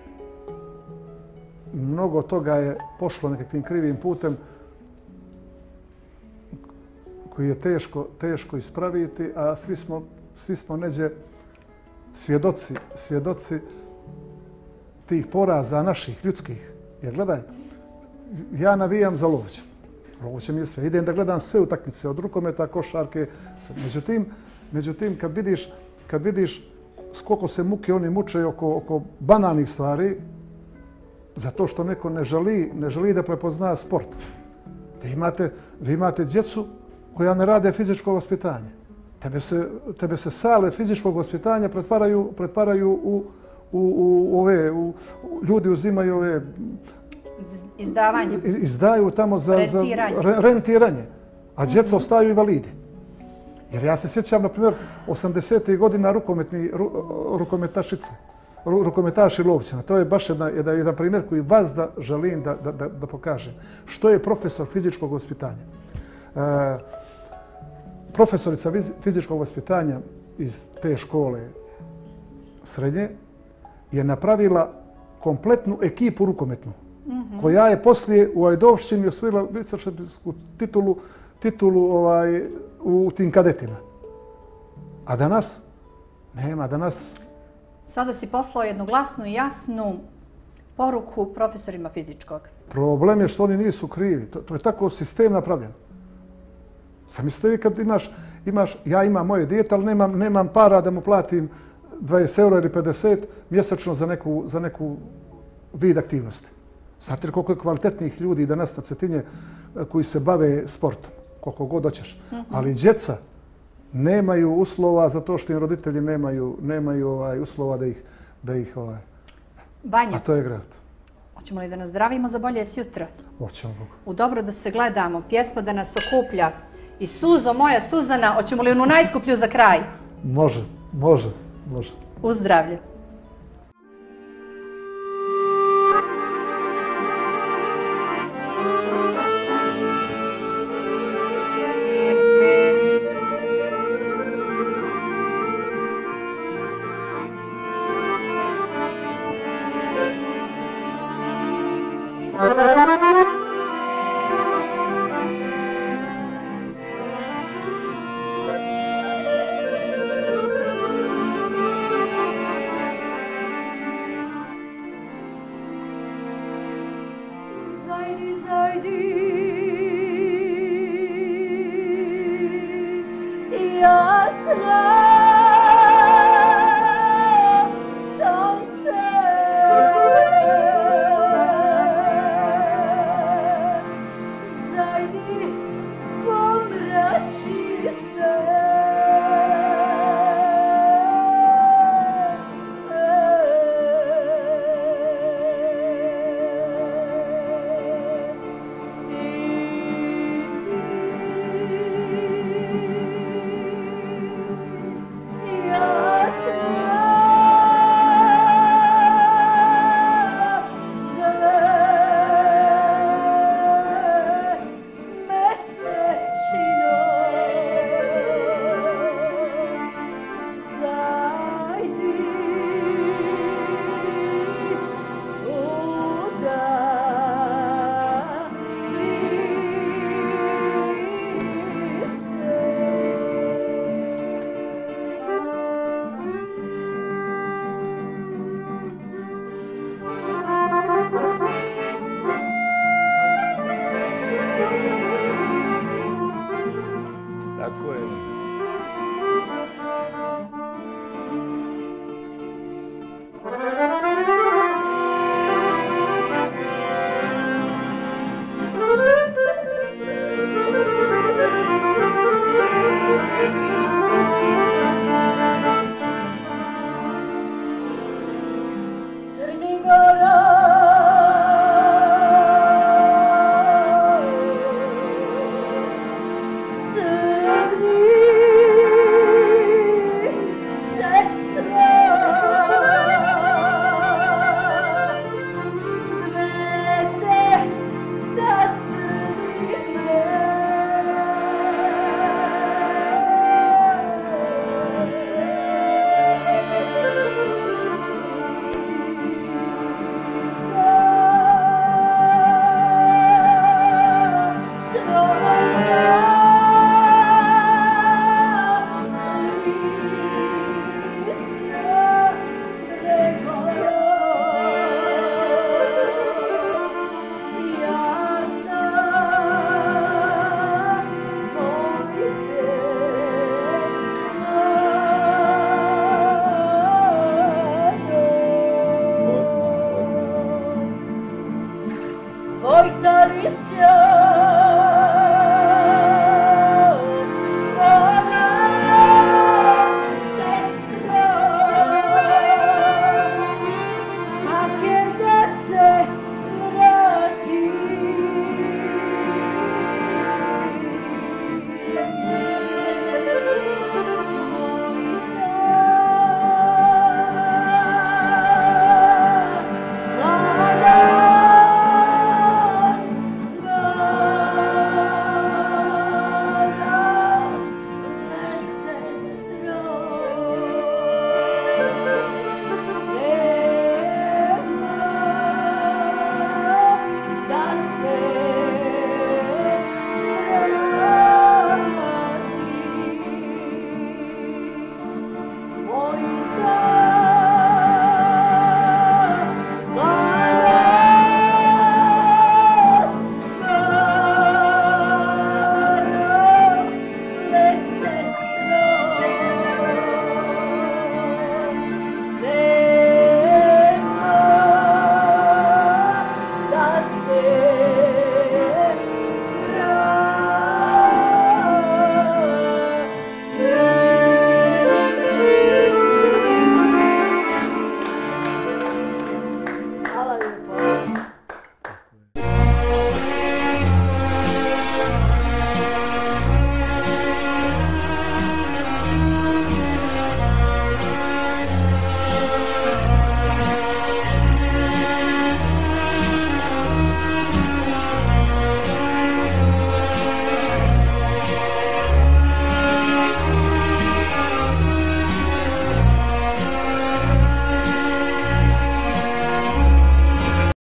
mnogo toga je pošlo nekakvim krivim putem koji je teško, teško ispraviti, a svi smo, svi smo neđe svjedoci, svjedoci tih poraza naših, ljudskih. Jer gledaj, ja navijam za Lovoća. Lovoća mi je sve. Idem da gledam sve utakmice, od rukometa, košarke. Međutim, međutim kad vidiš, kad vidiš koliko se muke oni muče oko, oko banalnih stvari, zato što neko ne želi, ne želi da prepozna sport. Vi imate, vi imate djecu koja ne rade fizičko vaspitanje. Tebe se, tebe se sale fizičkog vaspitanja pretvaraju, pretvaraju u, u, u ove, u, ljudi uzimaju ove... Izdavanje. Izdaju tamo za rentiranje. Za rentiranje. A djeca ostaju invalidi. Jer ja se sjećam, na primjer, osamdesetih godina rukometni, ru, rukometašice, ru, rukometaši Lovćana. To je baš jedna, jedan, jedan primjer koji vas da želim da, da, da, da pokažem. Što je profesor fizičkog vaspitanja? E, profesorica fizičkog vaspitanja iz te škole srednje je napravila kompletnu ekipu rukometnu, mm-hmm. koja je poslije u Ajdovšćini osvojila visošempionsku titulu, titulu ovaj, u tim kadetima. A danas nema, danas... Sada si poslao jednu glasnu i jasnu poruku profesorima fizičkog. Problem je što oni nisu krivi. To, to je tako sistem napravljen. Zamislite vi kad imaš, imaš, ja imam moje dijete, ali nemam, nemam para da mu platim dvadeset eura ili pedeset mjesečno za neku, za neku vid aktivnosti. Znate li koliko je kvalitetnih ljudi danas na Cetinje koji se bave sportom, koliko god hoćeš. Mm-hmm. Ali djeca nemaju uslova zato što im roditelji nemaju, nemaju ovaj, uslova da ih... Da ih ovaj... Banja, a to je grad. Hoćemo li da nas zdravimo za bolje sjutra? Hoćemo. U dobro da se gledamo, pjesma da nas okuplja. I suzo moja Suzana, hoćemo li onu najskuplju za kraj? Može, može, može. Uz zdravlje. Thank you.